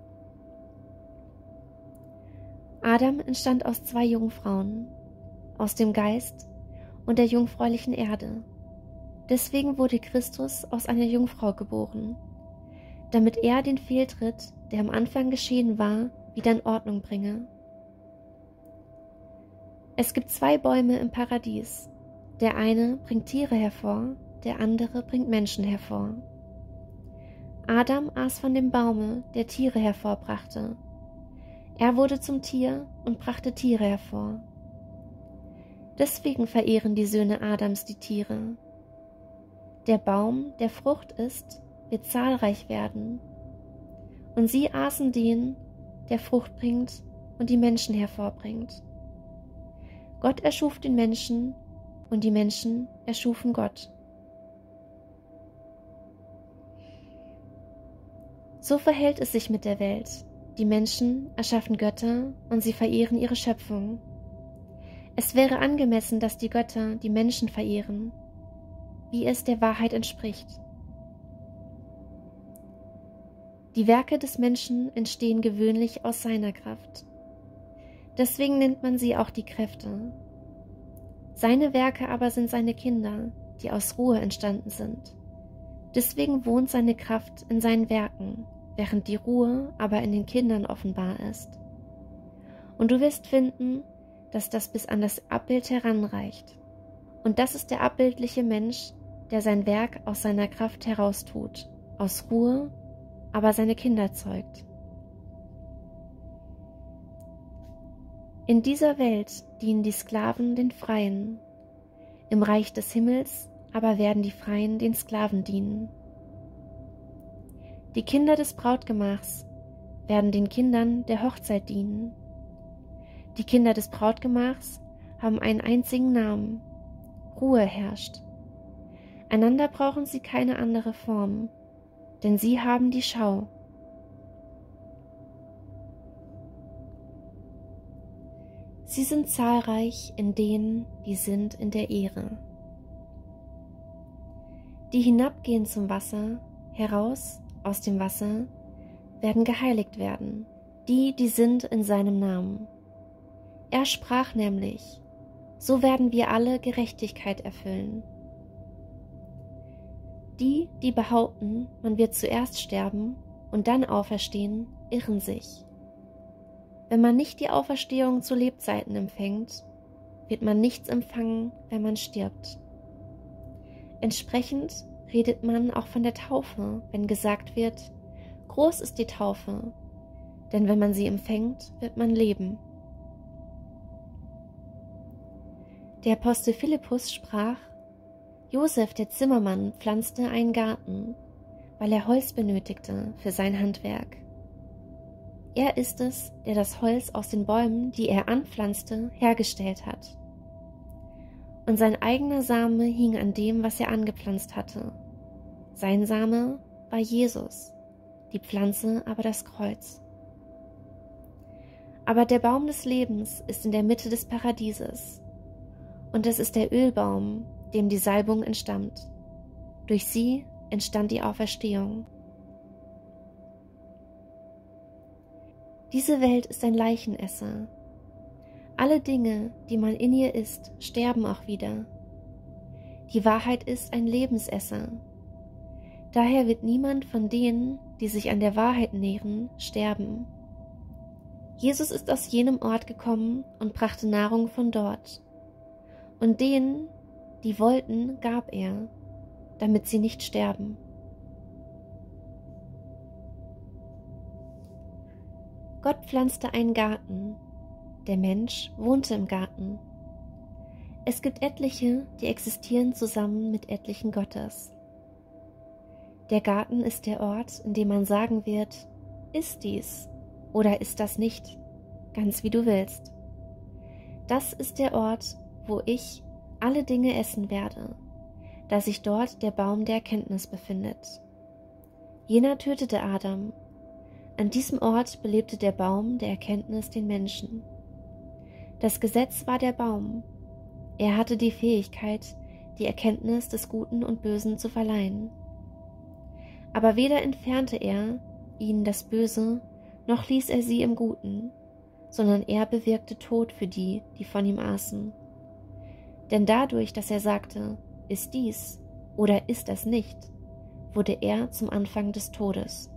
A: Adam entstand aus 2 Jungfrauen, aus dem Geist und der jungfräulichen Erde. Deswegen wurde Christus aus einer Jungfrau geboren, damit er den Fehltritt, der am Anfang geschehen war, wieder in Ordnung bringe. Es gibt 2 Bäume im Paradies. Der eine bringt Tiere hervor, der andere bringt Menschen hervor. Adam aß von dem Baume, der Tiere hervorbrachte. Er wurde zum Tier und brachte Tiere hervor. Deswegen verehren die Söhne Adams die Tiere. Der Baum, der Frucht ist, wird zahlreich werden. Und sie aßen den, der Frucht bringt und die Menschen hervorbringt. Gott erschuf den Menschen und die Menschen erschufen Gott. So verhält es sich mit der Welt. Die Menschen erschaffen Götter und sie verehren ihre Schöpfung. Es wäre angemessen, dass die Götter die Menschen verehren, wie es der Wahrheit entspricht. Die Werke des Menschen entstehen gewöhnlich aus seiner Kraft. Deswegen nennt man sie auch die Kräfte. Seine Werke aber sind seine Kinder, die aus Ruhe entstanden sind. Deswegen wohnt seine Kraft in seinen Werken, während die Ruhe aber in den Kindern offenbar ist. Und du wirst finden, dass das bis an das Abbild heranreicht. Und das ist der abbildliche Mensch, der sein Werk aus seiner Kraft heraustut, aus Ruhe, aber seine Kinder zeugt. In dieser Welt dienen die Sklaven den Freien, im Reich des Himmels aber werden die Freien den Sklaven dienen. Die Kinder des Brautgemachs werden den Kindern der Hochzeit dienen. Die Kinder des Brautgemachs haben einen einzigen Namen: Ruhe herrscht. Einander brauchen sie keine andere Form, denn sie haben die Schau. Sie sind zahlreich in denen, die sind in der Ehre. Die hinabgehen zum Wasser, heraus aus dem Wasser, werden geheiligt werden, die sind in seinem Namen. Er sprach nämlich: So werden wir alle Gerechtigkeit erfüllen. Die behaupten, man wird zuerst sterben und dann auferstehen, irren sich. Wenn man nicht die Auferstehung zu Lebzeiten empfängt, wird man nichts empfangen, wenn man stirbt. Entsprechend redet man auch von der Taufe, wenn gesagt wird: Groß ist die Taufe, denn wenn man sie empfängt, wird man leben. Der Apostel Philippus sprach: Josef, der Zimmermann, pflanzte einen Garten, weil er Holz benötigte für sein Handwerk. Er ist es, der das Holz aus den Bäumen, die er anpflanzte, hergestellt hat. und sein eigener Same hing an dem, was er angepflanzt hatte. Sein Same war Jesus, die Pflanze aber das Kreuz. Aber der Baum des Lebens ist in der Mitte des Paradieses, und es ist der Ölbaum, dem die Salbung entstammt. Durch sie entstand die Auferstehung. Diese Welt ist ein Leichenesser. Alle Dinge, die man in ihr isst, sterben auch wieder. Die Wahrheit ist ein Lebensesser. Daher wird niemand von denen, die sich an der Wahrheit nähren, sterben. Jesus ist aus jenem Ort gekommen und brachte Nahrung von dort. Und denen, die wollten, gab er, damit sie nicht sterben. Gott pflanzte einen Garten. Der Mensch wohnte im Garten. Es gibt etliche, die existieren zusammen mit etlichen Gottes. Der Garten ist der Ort, in dem man sagen wird, ist dies oder ist das nicht, ganz wie du willst. Das ist der Ort, wo ich alle Dinge essen werde, da sich dort der Baum der Erkenntnis befindet. Jener tötete Adam. An diesem Ort belebte der Baum der Erkenntnis den Menschen. Das Gesetz war der Baum. Er hatte die Fähigkeit, die Erkenntnis des Guten und Bösen zu verleihen. Aber weder entfernte er ihnen das Böse, noch ließ er sie im Guten, sondern er bewirkte Tod für die, die von ihm aßen. Denn dadurch, dass er sagte, ist dies oder ist das nicht, wurde er zum Anfang des Todes.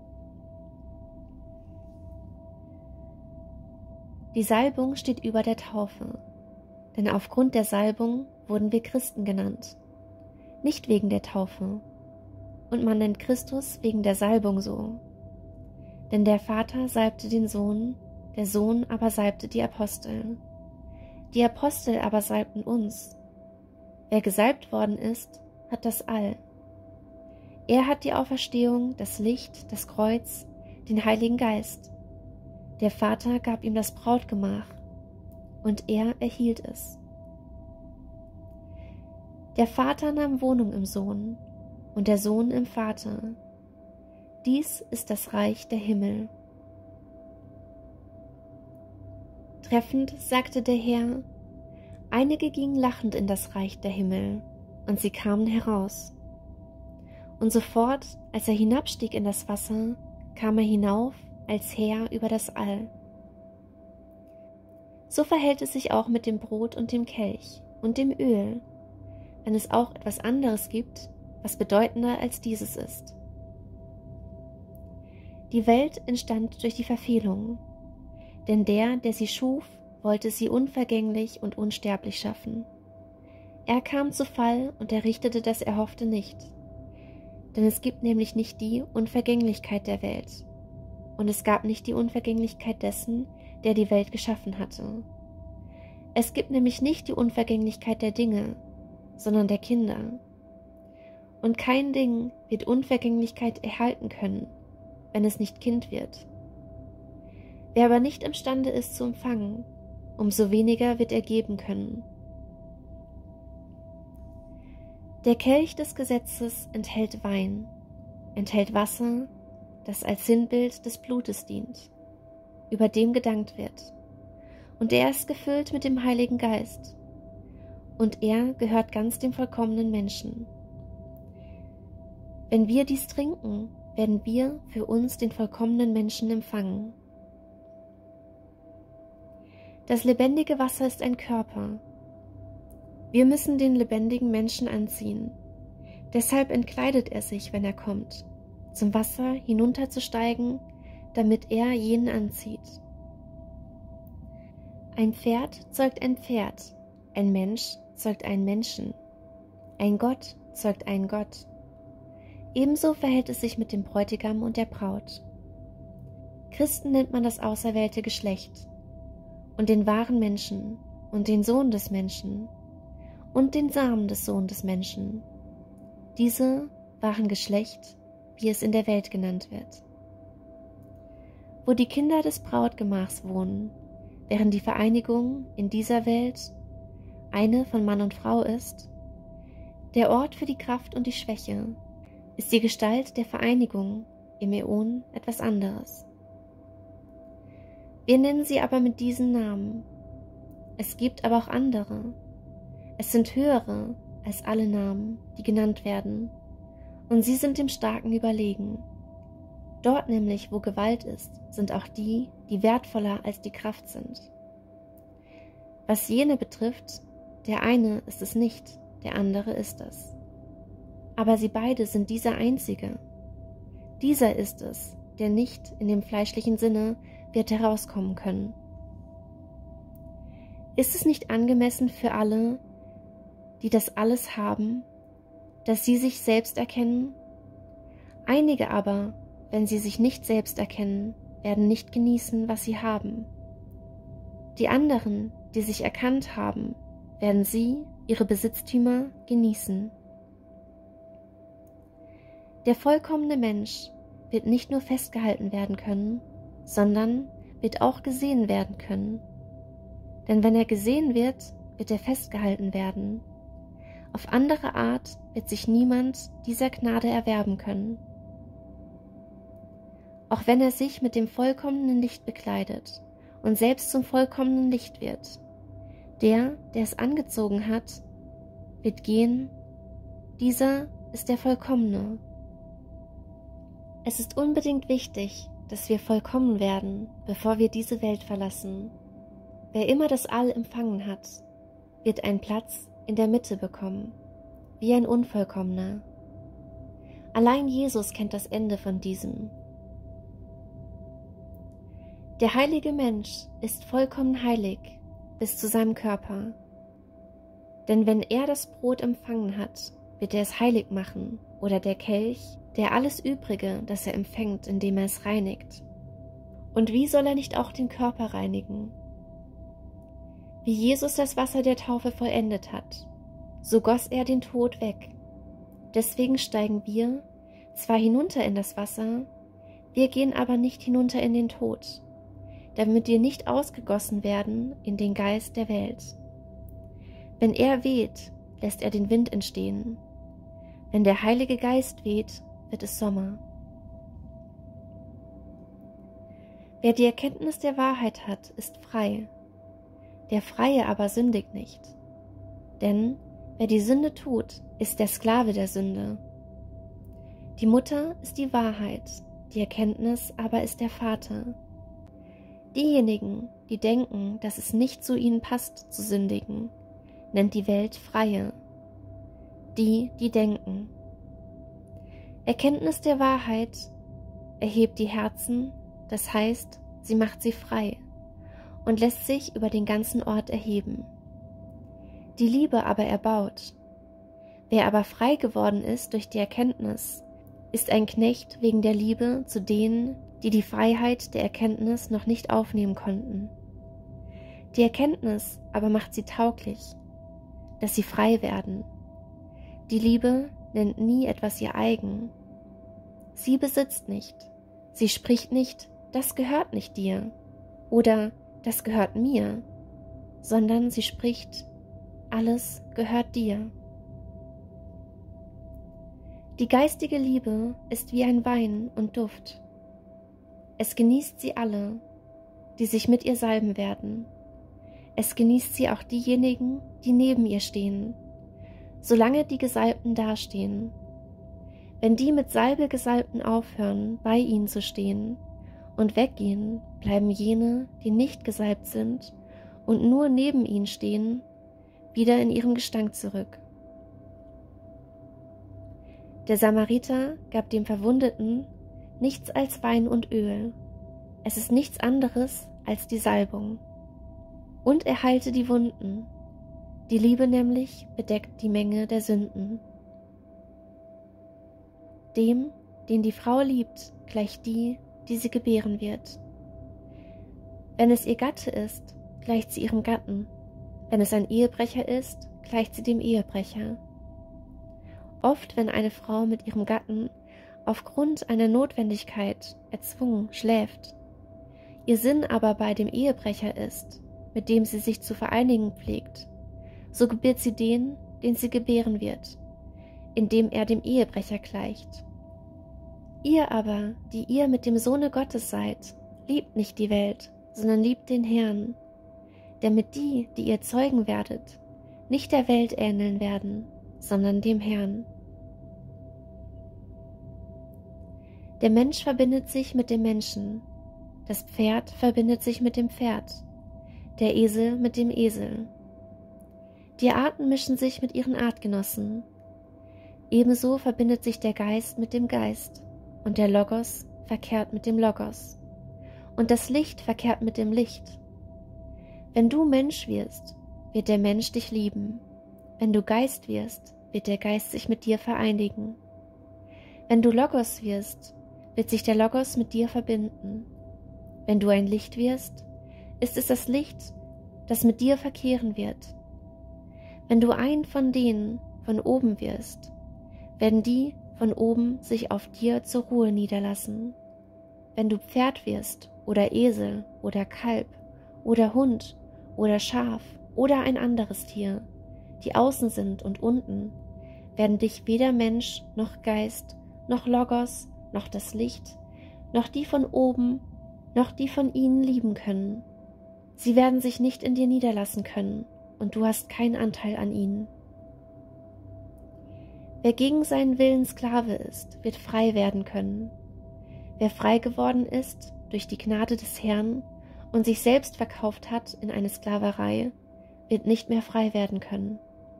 A: Die Salbung steht über der Taufe, denn aufgrund der Salbung wurden wir Christen genannt, nicht wegen der Taufe. Und man nennt Christus wegen der Salbung so. Denn der Vater salbte den Sohn, der Sohn aber salbte die Apostel. Die Apostel aber salbten uns. Wer gesalbt worden ist, hat das All. Er hat die Auferstehung, das Licht, das Kreuz, den Heiligen Geist. Der Vater gab ihm das Brautgemach, und er erhielt es. Der Vater nahm Wohnung im Sohn, und der Sohn im Vater. Dies ist das Reich der Himmel. Treffend sagte der Herr, einige gingen lachend in das Reich der Himmel, und sie kamen heraus. Und sofort, als er hinabstieg in das Wasser, kam er hinauf als Herr über das All. So verhält es sich auch mit dem Brot und dem Kelch und dem Öl, wenn es auch etwas anderes gibt, was bedeutender als dieses ist. Die Welt entstand durch die Verfehlung, denn der sie schuf, wollte sie unvergänglich und unsterblich schaffen. Er kam zu Fall und errichtete das Erhoffte nicht, denn es gibt nämlich nicht die Unvergänglichkeit der Welt, und es gab nicht die Unvergänglichkeit dessen, der die Welt geschaffen hatte. Es gibt nämlich nicht die Unvergänglichkeit der Dinge, sondern der Kinder. Und kein Ding wird Unvergänglichkeit erhalten können, wenn es nicht Kind wird. Wer aber nicht imstande ist zu empfangen, umso weniger wird er geben können. Der Kelch des Gesetzes enthält Wein, enthält Wasser, das als Sinnbild des Blutes dient, über dem gedankt wird. Und er ist gefüllt mit dem Heiligen Geist, und er gehört ganz dem vollkommenen Menschen. Wenn wir dies trinken, werden wir für uns den vollkommenen Menschen empfangen. Das lebendige Wasser ist ein Körper. Wir müssen den lebendigen Menschen anziehen. Deshalb entkleidet er sich, wenn er kommt, zum Wasser hinunterzusteigen, damit er jenen anzieht. Ein Pferd zeugt ein Pferd, ein Mensch zeugt einen Menschen, ein Gott zeugt einen Gott. Ebenso verhält es sich mit dem Bräutigam und der Braut. Christen nennt man das auserwählte Geschlecht und den wahren Menschen und den Sohn des Menschen und den Samen des Sohnes des Menschen. Diese waren Geschlecht, wie es in der Welt genannt wird. Wo die Kinder des Brautgemachs wohnen, während die Vereinigung in dieser Welt, eine von Mann und Frau ist, der Ort für die Kraft und die Schwäche, ist die Gestalt der Vereinigung im Äon etwas anderes. Wir nennen sie aber mit diesen Namen. Es gibt aber auch andere. Es sind höhere als alle Namen, die genannt werden, und sie sind dem Starken überlegen. Dort nämlich, wo Gewalt ist, sind auch die, die wertvoller als die Kraft sind. Was jene betrifft, der eine ist es nicht, der andere ist es. Aber sie beide sind dieser Einzige. Dieser ist es, der nicht in dem fleischlichen Sinne wird herauskommen können. Ist es nicht angemessen für alle, die das alles haben, dass sie sich selbst erkennen? Einige aber, wenn sie sich nicht selbst erkennen, werden nicht genießen, was sie haben. Die anderen, die sich erkannt haben, werden sie, ihre Besitztümer, genießen. Der vollkommene Mensch wird nicht nur festgehalten werden können, sondern wird auch gesehen werden können. Denn wenn er gesehen wird, wird er festgehalten werden. Auf andere Art wird sich niemand dieser Gnade erwerben können. Auch wenn er sich mit dem vollkommenen Licht bekleidet und selbst zum vollkommenen Licht wird, der es angezogen hat, wird gehen, dieser ist der Vollkommene. Es ist unbedingt wichtig, dass wir vollkommen werden, bevor wir diese Welt verlassen. Wer immer das All empfangen hat, wird einen Platz in der Mitte bekommen, wie ein Unvollkommener. Allein Jesus kennt das Ende von diesem. Der heilige Mensch ist vollkommen heilig bis zu seinem Körper. Denn wenn er das Brot empfangen hat, wird er es heilig machen, oder der Kelch, der alles Übrige, das er empfängt, indem er es reinigt. Und wie soll er nicht auch den Körper reinigen? Wie Jesus das Wasser der Taufe vollendet hat, so goss er den Tod weg. Deswegen steigen wir zwar hinunter in das Wasser, wir gehen aber nicht hinunter in den Tod, damit wir nicht ausgegossen werden in den Geist der Welt. Wenn er weht, lässt er den Wind entstehen. Wenn der Heilige Geist weht, wird es Sommer. Wer die Erkenntnis der Wahrheit hat, ist frei. Der Freie aber sündigt nicht. Denn wer die Sünde tut, ist der Sklave der Sünde. Die Mutter ist die Wahrheit, die Erkenntnis aber ist der Vater. Diejenigen, die denken, dass es nicht zu ihnen passt, zu sündigen, nennt die Welt Freie. Die denken. Erkenntnis der Wahrheit erhebt die Herzen, das heißt, sie macht sie frei und lässt sich über den ganzen Ort erheben. Die Liebe aber erbaut. Wer aber frei geworden ist durch die Erkenntnis, ist ein Knecht wegen der Liebe zu denen, die die Freiheit der Erkenntnis noch nicht aufnehmen konnten. Die Erkenntnis aber macht sie tauglich, dass sie frei werden. Die Liebe nennt nie etwas ihr eigen. Sie besitzt nicht. Sie spricht nicht, das gehört nicht dir oder das gehört mir, sondern sie spricht, alles gehört dir. Die geistige Liebe ist wie ein Wein und Duft. Es genießt sie alle, die sich mit ihr salben werden. Es genießt sie auch diejenigen, die neben ihr stehen, solange die Gesalbten dastehen. Wenn die mit Salbe Gesalbten aufhören, bei ihnen zu stehen und weggehen, bleiben jene, die nicht gesalbt sind und nur neben ihnen stehen, wieder in ihrem Gestank zurück. Der Samariter gab dem Verwundeten nichts als Wein und Öl. Es ist nichts anderes als die Salbung. Und er heilte die Wunden. Die Liebe nämlich bedeckt die Menge der Sünden. Dem, den die Frau liebt, gleicht die, die sie gebären wird. Wenn es ihr Gatte ist, gleicht sie ihrem Gatten. Wenn es ein Ehebrecher ist, gleicht sie dem Ehebrecher. Oft, wenn eine Frau mit ihrem Gatten aufgrund einer Notwendigkeit erzwungen schläft, ihr Sinn aber bei dem Ehebrecher ist, mit dem sie sich zu vereinigen pflegt, so gebiert sie den sie gebären wird, indem er dem Ehebrecher gleicht. Ihr aber, die ihr mit dem Sohne Gottes seid, liebt nicht die Welt, sondern liebt den Herrn, damit die ihr zeugen werdet, nicht der Welt ähneln werden, sondern dem Herrn. Der Mensch verbindet sich mit dem Menschen, das Pferd verbindet sich mit dem Pferd, der Esel mit dem Esel. Die Arten mischen sich mit ihren Artgenossen. Ebenso verbindet sich der Geist mit dem Geist, und der Logos verkehrt mit dem Logos, und das Licht verkehrt mit dem Licht. Wenn du Mensch wirst, wird der Mensch dich lieben. Wenn du Geist wirst, wird der Geist sich mit dir vereinigen. Wenn du Logos wirst, wird sich der Logos mit dir verbinden. Wenn du ein Licht wirst, ist es das Licht, das mit dir verkehren wird. Wenn du ein von denen von oben wirst, werden die von oben sich auf dir zur Ruhe niederlassen. Wenn du Pferd wirst oder Esel oder Kalb oder Hund oder Schaf oder ein anderes Tier, die außen sind und unten, werden dich weder Mensch noch Geist noch Logos noch das Licht noch die von oben noch die von ihnen lieben können. Sie werden sich nicht in dir niederlassen können, und du hast keinen Anteil an ihnen. Wer gegen seinen Willen Sklave ist, wird frei werden können. Wer frei geworden ist durch die Gnade des Herrn und sich selbst verkauft hat in eine Sklaverei, wird nicht mehr frei werden können.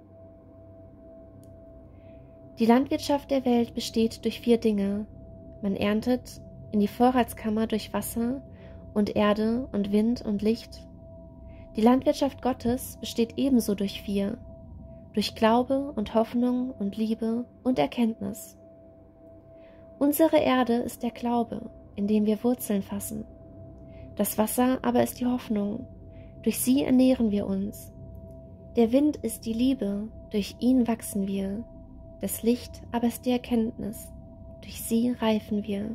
A: Die Landwirtschaft der Welt besteht durch 4 Dinge. Man erntet in die Vorratskammer durch Wasser und Erde und Wind und Licht. Die Landwirtschaft Gottes besteht ebenso durch 4, durch Glaube und Hoffnung und Liebe und Erkenntnis. Unsere Erde ist der Glaube, in dem wir Wurzeln fassen. Das Wasser aber ist die Hoffnung, durch sie ernähren wir uns. Der Wind ist die Liebe, durch ihn wachsen wir. Das Licht aber ist die Erkenntnis, durch sie reifen wir.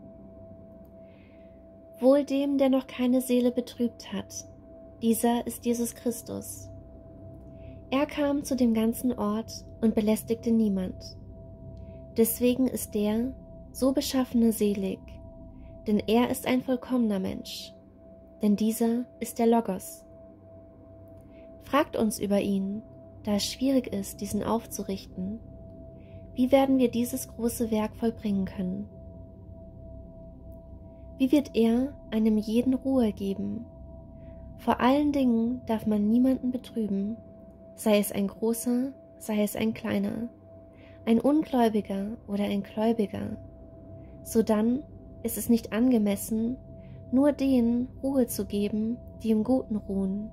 A: Wohl dem, der noch keine Seele betrübt hat, dieser ist Jesus Christus. Er kam zu dem ganzen Ort und belästigte niemand. Deswegen ist der, so Beschaffene, selig, denn er ist ein vollkommener Mensch, denn dieser ist der Logos. Fragt uns über ihn, da es schwierig ist, diesen aufzurichten. Wie werden wir dieses große Werk vollbringen können? Wie wird er einem jeden Ruhe geben? Vor allen Dingen darf man niemanden betrüben, sei es ein großer, sei es ein kleiner, ein Ungläubiger oder ein Gläubiger. Sodann ist es nicht angemessen, nur denen Ruhe zu geben, die im Guten ruhen.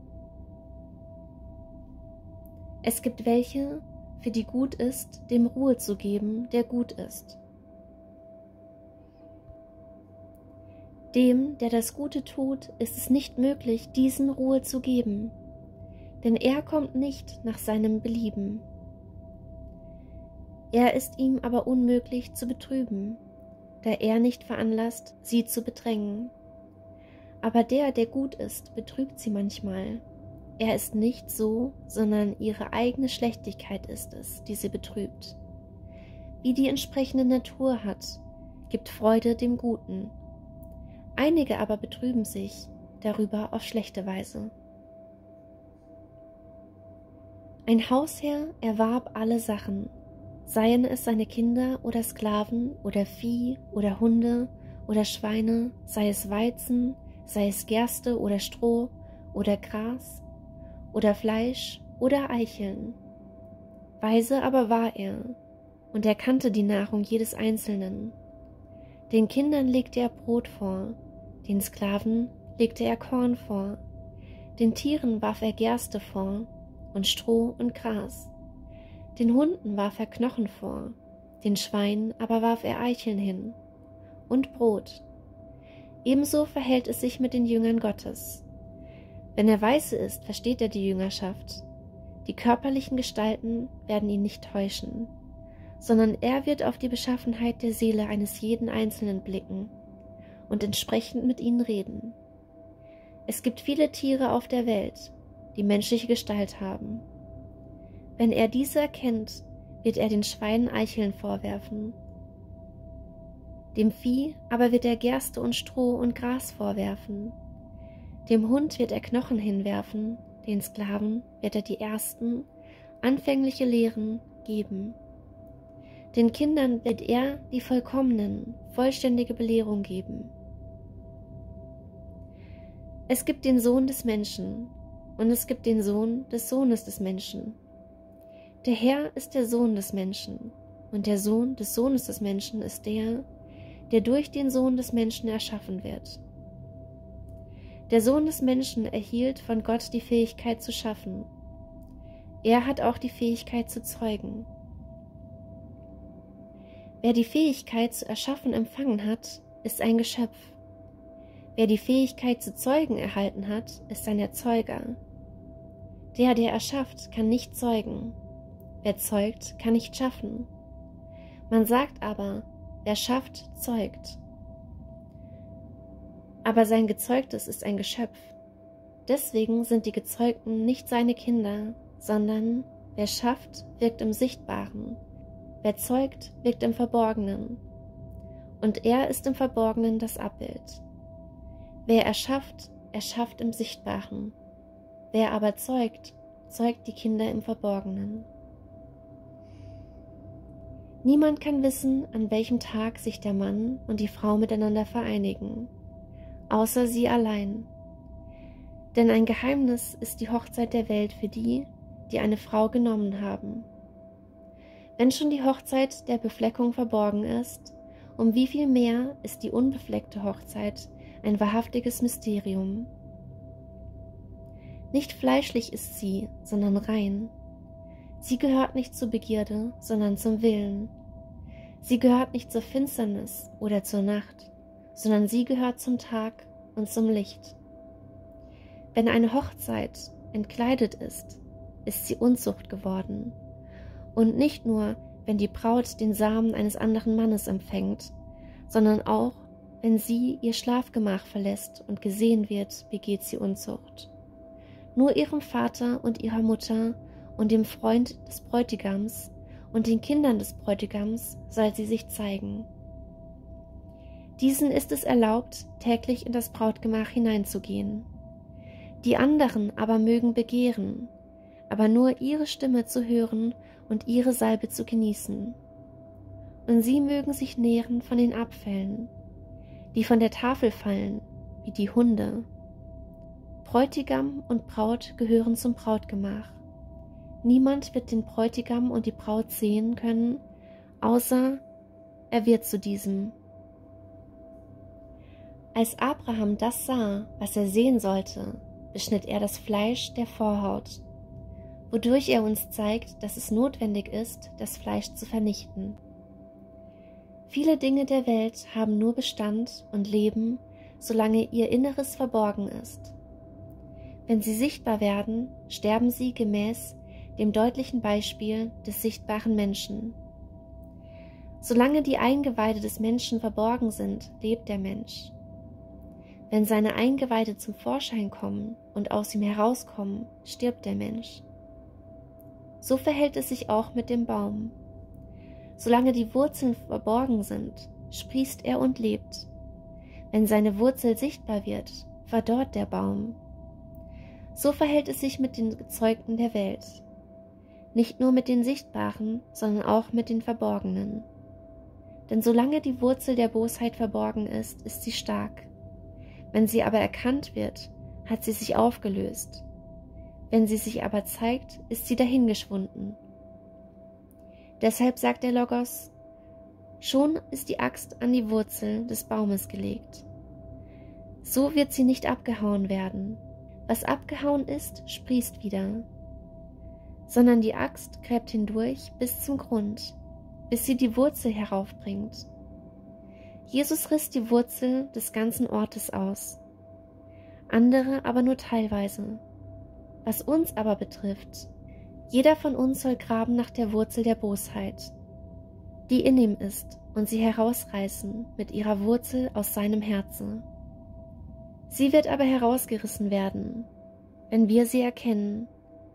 A: Es gibt welche, für die gut ist, dem Ruhe zu geben, der gut ist. Dem, der das Gute tut, ist es nicht möglich, diesen Ruhe zu geben, denn er kommt nicht nach seinem Belieben. Er ist ihm aber unmöglich zu betrüben, da er nicht veranlasst, sie zu bedrängen. Aber der gut ist, betrübt sie manchmal. Er ist nicht so, sondern ihre eigene Schlechtigkeit ist es, die sie betrübt. Wie die entsprechende Natur hat, gibt Freude dem Guten. Einige aber betrüben sich darüber auf schlechte Weise. Ein Hausherr erwarb alle Sachen, seien es seine Kinder oder Sklaven oder Vieh oder Hunde oder Schweine, sei es Weizen, sei es Gerste oder Stroh oder Gras oder Fleisch oder Eicheln. Weise aber war er, und er kannte die Nahrung jedes Einzelnen. Den Kindern legte er Brot vor, den Sklaven legte er Korn vor, den Tieren warf er Gerste vor und Stroh und Gras, den Hunden warf er Knochen vor, den Schweinen aber warf er Eicheln hin und Brot. Ebenso verhält es sich mit den Jüngern Gottes. Wenn er weise ist, versteht er die Jüngerschaft. Die körperlichen Gestalten werden ihn nicht täuschen, sondern er wird auf die Beschaffenheit der Seele eines jeden Einzelnen blicken und entsprechend mit ihnen reden. Es gibt viele Tiere auf der Welt, die menschliche Gestalt haben. Wenn er diese erkennt, wird er den Schweinen Eicheln vorwerfen. Dem Vieh aber wird er Gerste und Stroh und Gras vorwerfen. Dem Hund wird er Knochen hinwerfen, den Sklaven wird er die ersten, anfängliche Lehren geben. Den Kindern wird er die vollkommenen, vollständige Belehrung geben. Es gibt den Sohn des Menschen und es gibt den Sohn des Sohnes des Menschen. Der Herr ist der Sohn des Menschen und der Sohn des Sohnes des Menschen ist der, der durch den Sohn des Menschen erschaffen wird. Der Sohn des Menschen erhielt von Gott die Fähigkeit zu schaffen. Er hat auch die Fähigkeit zu zeugen. Wer die Fähigkeit zu erschaffen empfangen hat, ist ein Geschöpf. Wer die Fähigkeit zu zeugen erhalten hat, ist ein Erzeuger. Der erschafft, kann nicht zeugen. Wer zeugt, kann nicht schaffen. Man sagt aber, wer schafft, zeugt. Aber sein Gezeugtes ist ein Geschöpf. Deswegen sind die Gezeugten nicht seine Kinder, sondern wer schafft, wirkt im Sichtbaren. Wer zeugt, wirkt im Verborgenen. Und er ist im Verborgenen das Abbild. Wer erschafft, erschafft im Sichtbaren. Wer aber zeugt, zeugt die Kinder im Verborgenen. Niemand kann wissen, an welchem Tag sich der Mann und die Frau miteinander vereinigen, außer sie allein. Denn ein Geheimnis ist die Hochzeit der Welt für die, die eine Frau genommen haben. Wenn schon die Hochzeit der Befleckung verborgen ist, um wie viel mehr ist die unbefleckte Hochzeit ein wahrhaftiges Mysterium. Nicht fleischlich ist sie, sondern rein. Sie gehört nicht zur Begierde, sondern zum Willen. Sie gehört nicht zur Finsternis oder zur Nacht, sondern sie gehört zum Tag und zum Licht. Wenn eine Hochzeit entkleidet ist, ist sie Unzucht geworden. Und nicht nur, wenn die Braut den Samen eines anderen Mannes empfängt, sondern auch, wenn sie ihr Schlafgemach verlässt und gesehen wird, begeht sie Unzucht. Nur ihrem Vater und ihrer Mutter und dem Freund des Bräutigams und den Kindern des Bräutigams soll sie sich zeigen. Diesen ist es erlaubt, täglich in das Brautgemach hineinzugehen. Die anderen aber mögen begehren, aber nur ihre Stimme zu hören und ihre Salbe zu genießen. Und sie mögen sich nähren von den Abfällen, die von der Tafel fallen, wie die Hunde. Bräutigam und Braut gehören zum Brautgemach. Niemand wird den Bräutigam und die Braut sehen können, außer er wird zu diesem. Als Abraham das sah, was er sehen sollte, beschnitt er das Fleisch der Vorhaut, wodurch er uns zeigt, dass es notwendig ist, das Fleisch zu vernichten. Viele Dinge der Welt haben nur Bestand und Leben, solange ihr Inneres verborgen ist. Wenn sie sichtbar werden, sterben sie gemäß dem deutlichen Beispiel des sichtbaren Menschen. Solange die Eingeweide des Menschen verborgen sind, lebt der Mensch. Wenn seine Eingeweide zum Vorschein kommen und aus ihm herauskommen, stirbt der Mensch. So verhält es sich auch mit dem Baum. Solange die Wurzeln verborgen sind, sprießt er und lebt. Wenn seine Wurzel sichtbar wird, verdorrt der Baum. So verhält es sich mit den Gezeugten der Welt. Nicht nur mit den Sichtbaren, sondern auch mit den Verborgenen. Denn solange die Wurzel der Bosheit verborgen ist, ist sie stark. Wenn sie aber erkannt wird, hat sie sich aufgelöst. Wenn sie sich aber zeigt, ist sie dahingeschwunden. Deshalb sagt der Logos, schon ist die Axt an die Wurzel des Baumes gelegt. So wird sie nicht abgehauen werden. Was abgehauen ist, sprießt wieder. Sondern die Axt gräbt hindurch bis zum Grund, bis sie die Wurzel heraufbringt. Jesus riss die Wurzel des ganzen Ortes aus, andere aber nur teilweise. Was uns aber betrifft, jeder von uns soll graben nach der Wurzel der Bosheit, die in ihm ist, und sie herausreißen mit ihrer Wurzel aus seinem Herzen. Sie wird aber herausgerissen werden, wenn wir sie erkennen,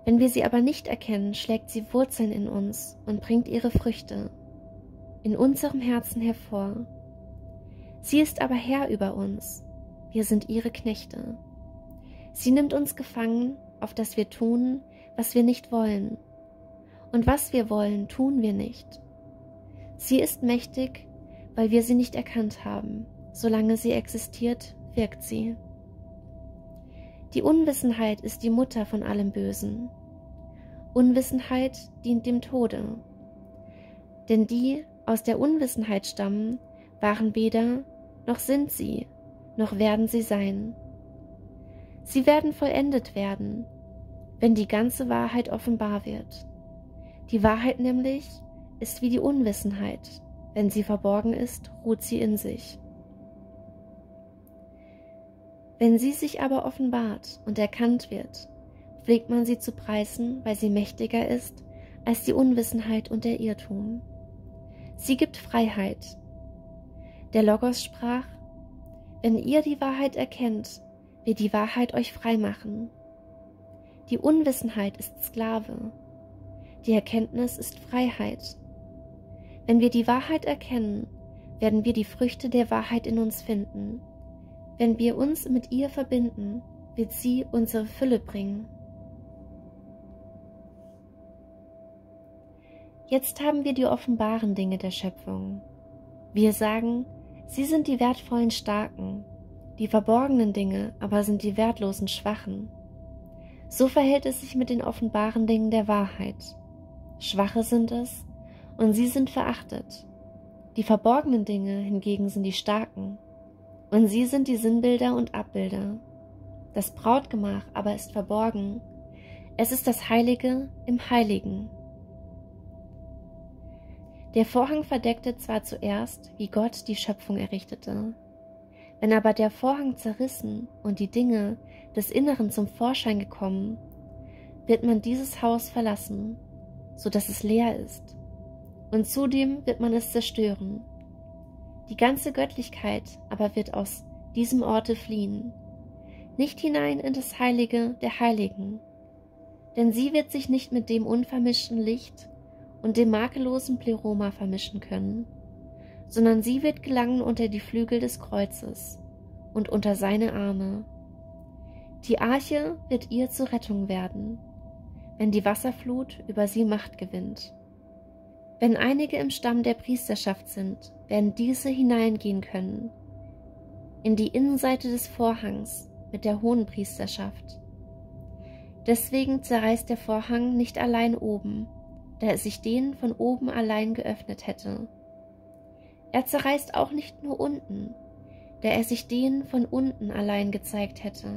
A: Wenn wir sie aber nicht erkennen, schlägt sie Wurzeln in uns und bringt ihre Früchte in unserem Herzen hervor. Sie ist aber Herr über uns, wir sind ihre Knechte. Sie nimmt uns gefangen, auf dass wir tun, was wir nicht wollen. Und was wir wollen, tun wir nicht. Sie ist mächtig, weil wir sie nicht erkannt haben. Solange sie existiert, wirkt sie. Die Unwissenheit ist die Mutter von allem Bösen. Unwissenheit dient dem Tode. Denn die aus der Unwissenheit stammen, waren weder, noch sind sie, noch werden sie sein. Sie werden vollendet werden, wenn die ganze Wahrheit offenbar wird. Die Wahrheit nämlich ist wie die Unwissenheit. Wenn sie verborgen ist, ruht sie in sich. Wenn sie sich aber offenbart und erkannt wird, pflegt man sie zu preisen, weil sie mächtiger ist als die Unwissenheit und der Irrtum. Sie gibt Freiheit. Der Logos sprach: Wenn ihr die Wahrheit erkennt, wird die Wahrheit euch frei machen. Die Unwissenheit ist Sklave. Die Erkenntnis ist Freiheit. Wenn wir die Wahrheit erkennen, werden wir die Früchte der Wahrheit in uns finden. Wenn wir uns mit ihr verbinden, wird sie unsere Fülle bringen. Jetzt haben wir die offenbaren Dinge der Schöpfung. Wir sagen, sie sind die wertvollen Starken, die verborgenen Dinge aber sind die wertlosen Schwachen. So verhält es sich mit den offenbaren Dingen der Wahrheit. Schwache sind es, und sie sind verachtet. Die verborgenen Dinge hingegen sind die Starken, und sie sind die Sinnbilder und Abbilder. Das Brautgemach aber ist verborgen, es ist das Heilige im Heiligen. Der Vorhang verdeckte zwar zuerst, wie Gott die Schöpfung errichtete. Wenn aber der Vorhang zerrissen und die Dinge des Inneren zum Vorschein gekommen, wird man dieses Haus verlassen, so dass es leer ist. Und zudem wird man es zerstören. Die ganze Göttlichkeit aber wird aus diesem Orte fliehen, nicht hinein in das Heilige der Heiligen, denn sie wird sich nicht mit dem unvermischten Licht und dem makellosen Pleroma vermischen können, sondern sie wird gelangen unter die Flügel des Kreuzes und unter seine Arme. Die Arche wird ihr zur Rettung werden, wenn die Wasserflut über sie Macht gewinnt. Wenn einige im Stamm der Priesterschaft sind, werden diese hineingehen können, in die Innenseite des Vorhangs mit der Hohenpriesterschaft. Deswegen zerreißt der Vorhang nicht allein oben, da er sich denen von oben allein geöffnet hätte. Er zerreißt auch nicht nur unten, da er sich denen von unten allein gezeigt hätte,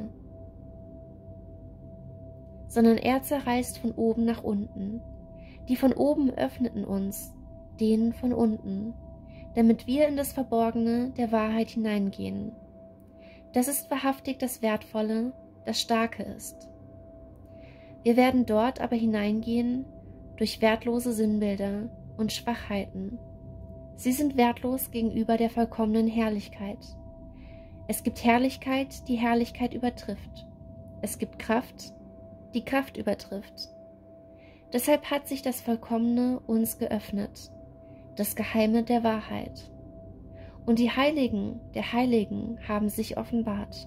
A: sondern er zerreißt von oben nach unten. Die von oben öffneten uns, denen von unten, damit wir in das Verborgene der Wahrheit hineingehen. Das ist wahrhaftig das Wertvolle, das Starke ist. Wir werden dort aber hineingehen durch wertlose Sinnbilder und Schwachheiten. Sie sind wertlos gegenüber der vollkommenen Herrlichkeit. Es gibt Herrlichkeit, die Herrlichkeit übertrifft. Es gibt Kraft, die Kraft übertrifft. Deshalb hat sich das Vollkommene uns geöffnet, das Geheime der Wahrheit. Und die Heiligen der Heiligen haben sich offenbart.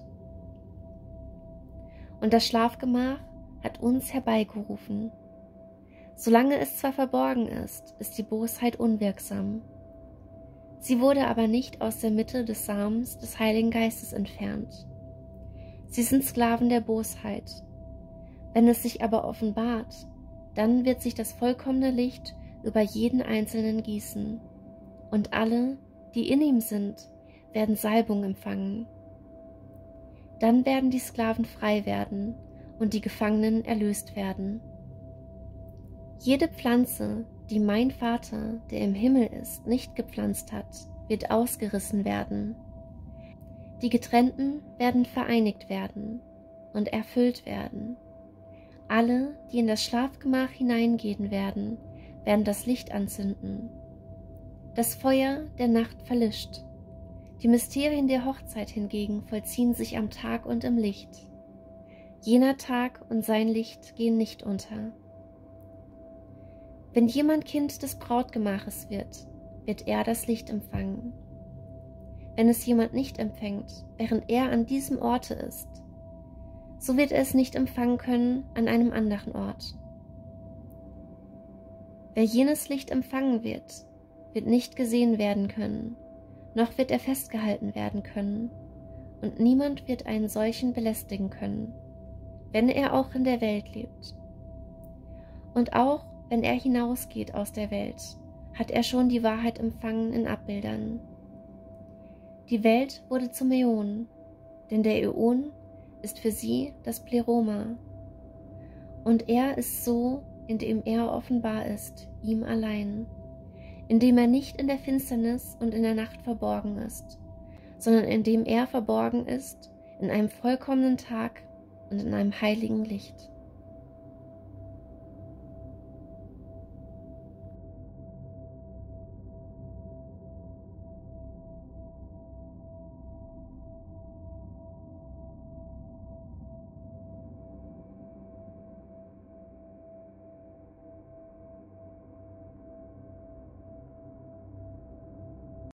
A: Und das Schlafgemach hat uns herbeigerufen. Solange es zwar verborgen ist, ist die Bosheit unwirksam. Sie wurde aber nicht aus der Mitte des Samens des Heiligen Geistes entfernt. Sie sind Sklaven der Bosheit. Wenn es sich aber offenbart, dann wird sich das vollkommene Licht über jeden Einzelnen gießen, und alle, die in ihm sind, werden Salbung empfangen. Dann werden die Sklaven frei werden und die Gefangenen erlöst werden. Jede Pflanze, die mein Vater, der im Himmel ist, nicht gepflanzt hat, wird ausgerissen werden. Die Getrennten werden vereinigt werden und erfüllt werden. Alle, die in das Schlafgemach hineingehen werden das Licht anzünden. Das Feuer der Nacht verlischt. Die Mysterien der Hochzeit hingegen vollziehen sich am Tag und im Licht. Jener Tag und sein Licht gehen nicht unter. Wenn jemand Kind des Brautgemaches wird, wird er das Licht empfangen. Wenn es jemand nicht empfängt, während er an diesem Orte ist, so wird er es nicht empfangen können an einem anderen Ort. Wer jenes Licht empfangen wird, wird nicht gesehen werden können, noch wird er festgehalten werden können, und niemand wird einen solchen belästigen können, wenn er auch in der Welt lebt. Und auch wenn er hinausgeht aus der Welt, hat er schon die Wahrheit empfangen in Abbildern. Die Welt wurde zum Äon, denn der Äon ist für sie das Pleroma, und er ist so, indem er offenbar ist, ihm allein, indem er nicht in der Finsternis und in der Nacht verborgen ist, sondern indem er verborgen ist in einem vollkommenen Tag und in einem heiligen Licht.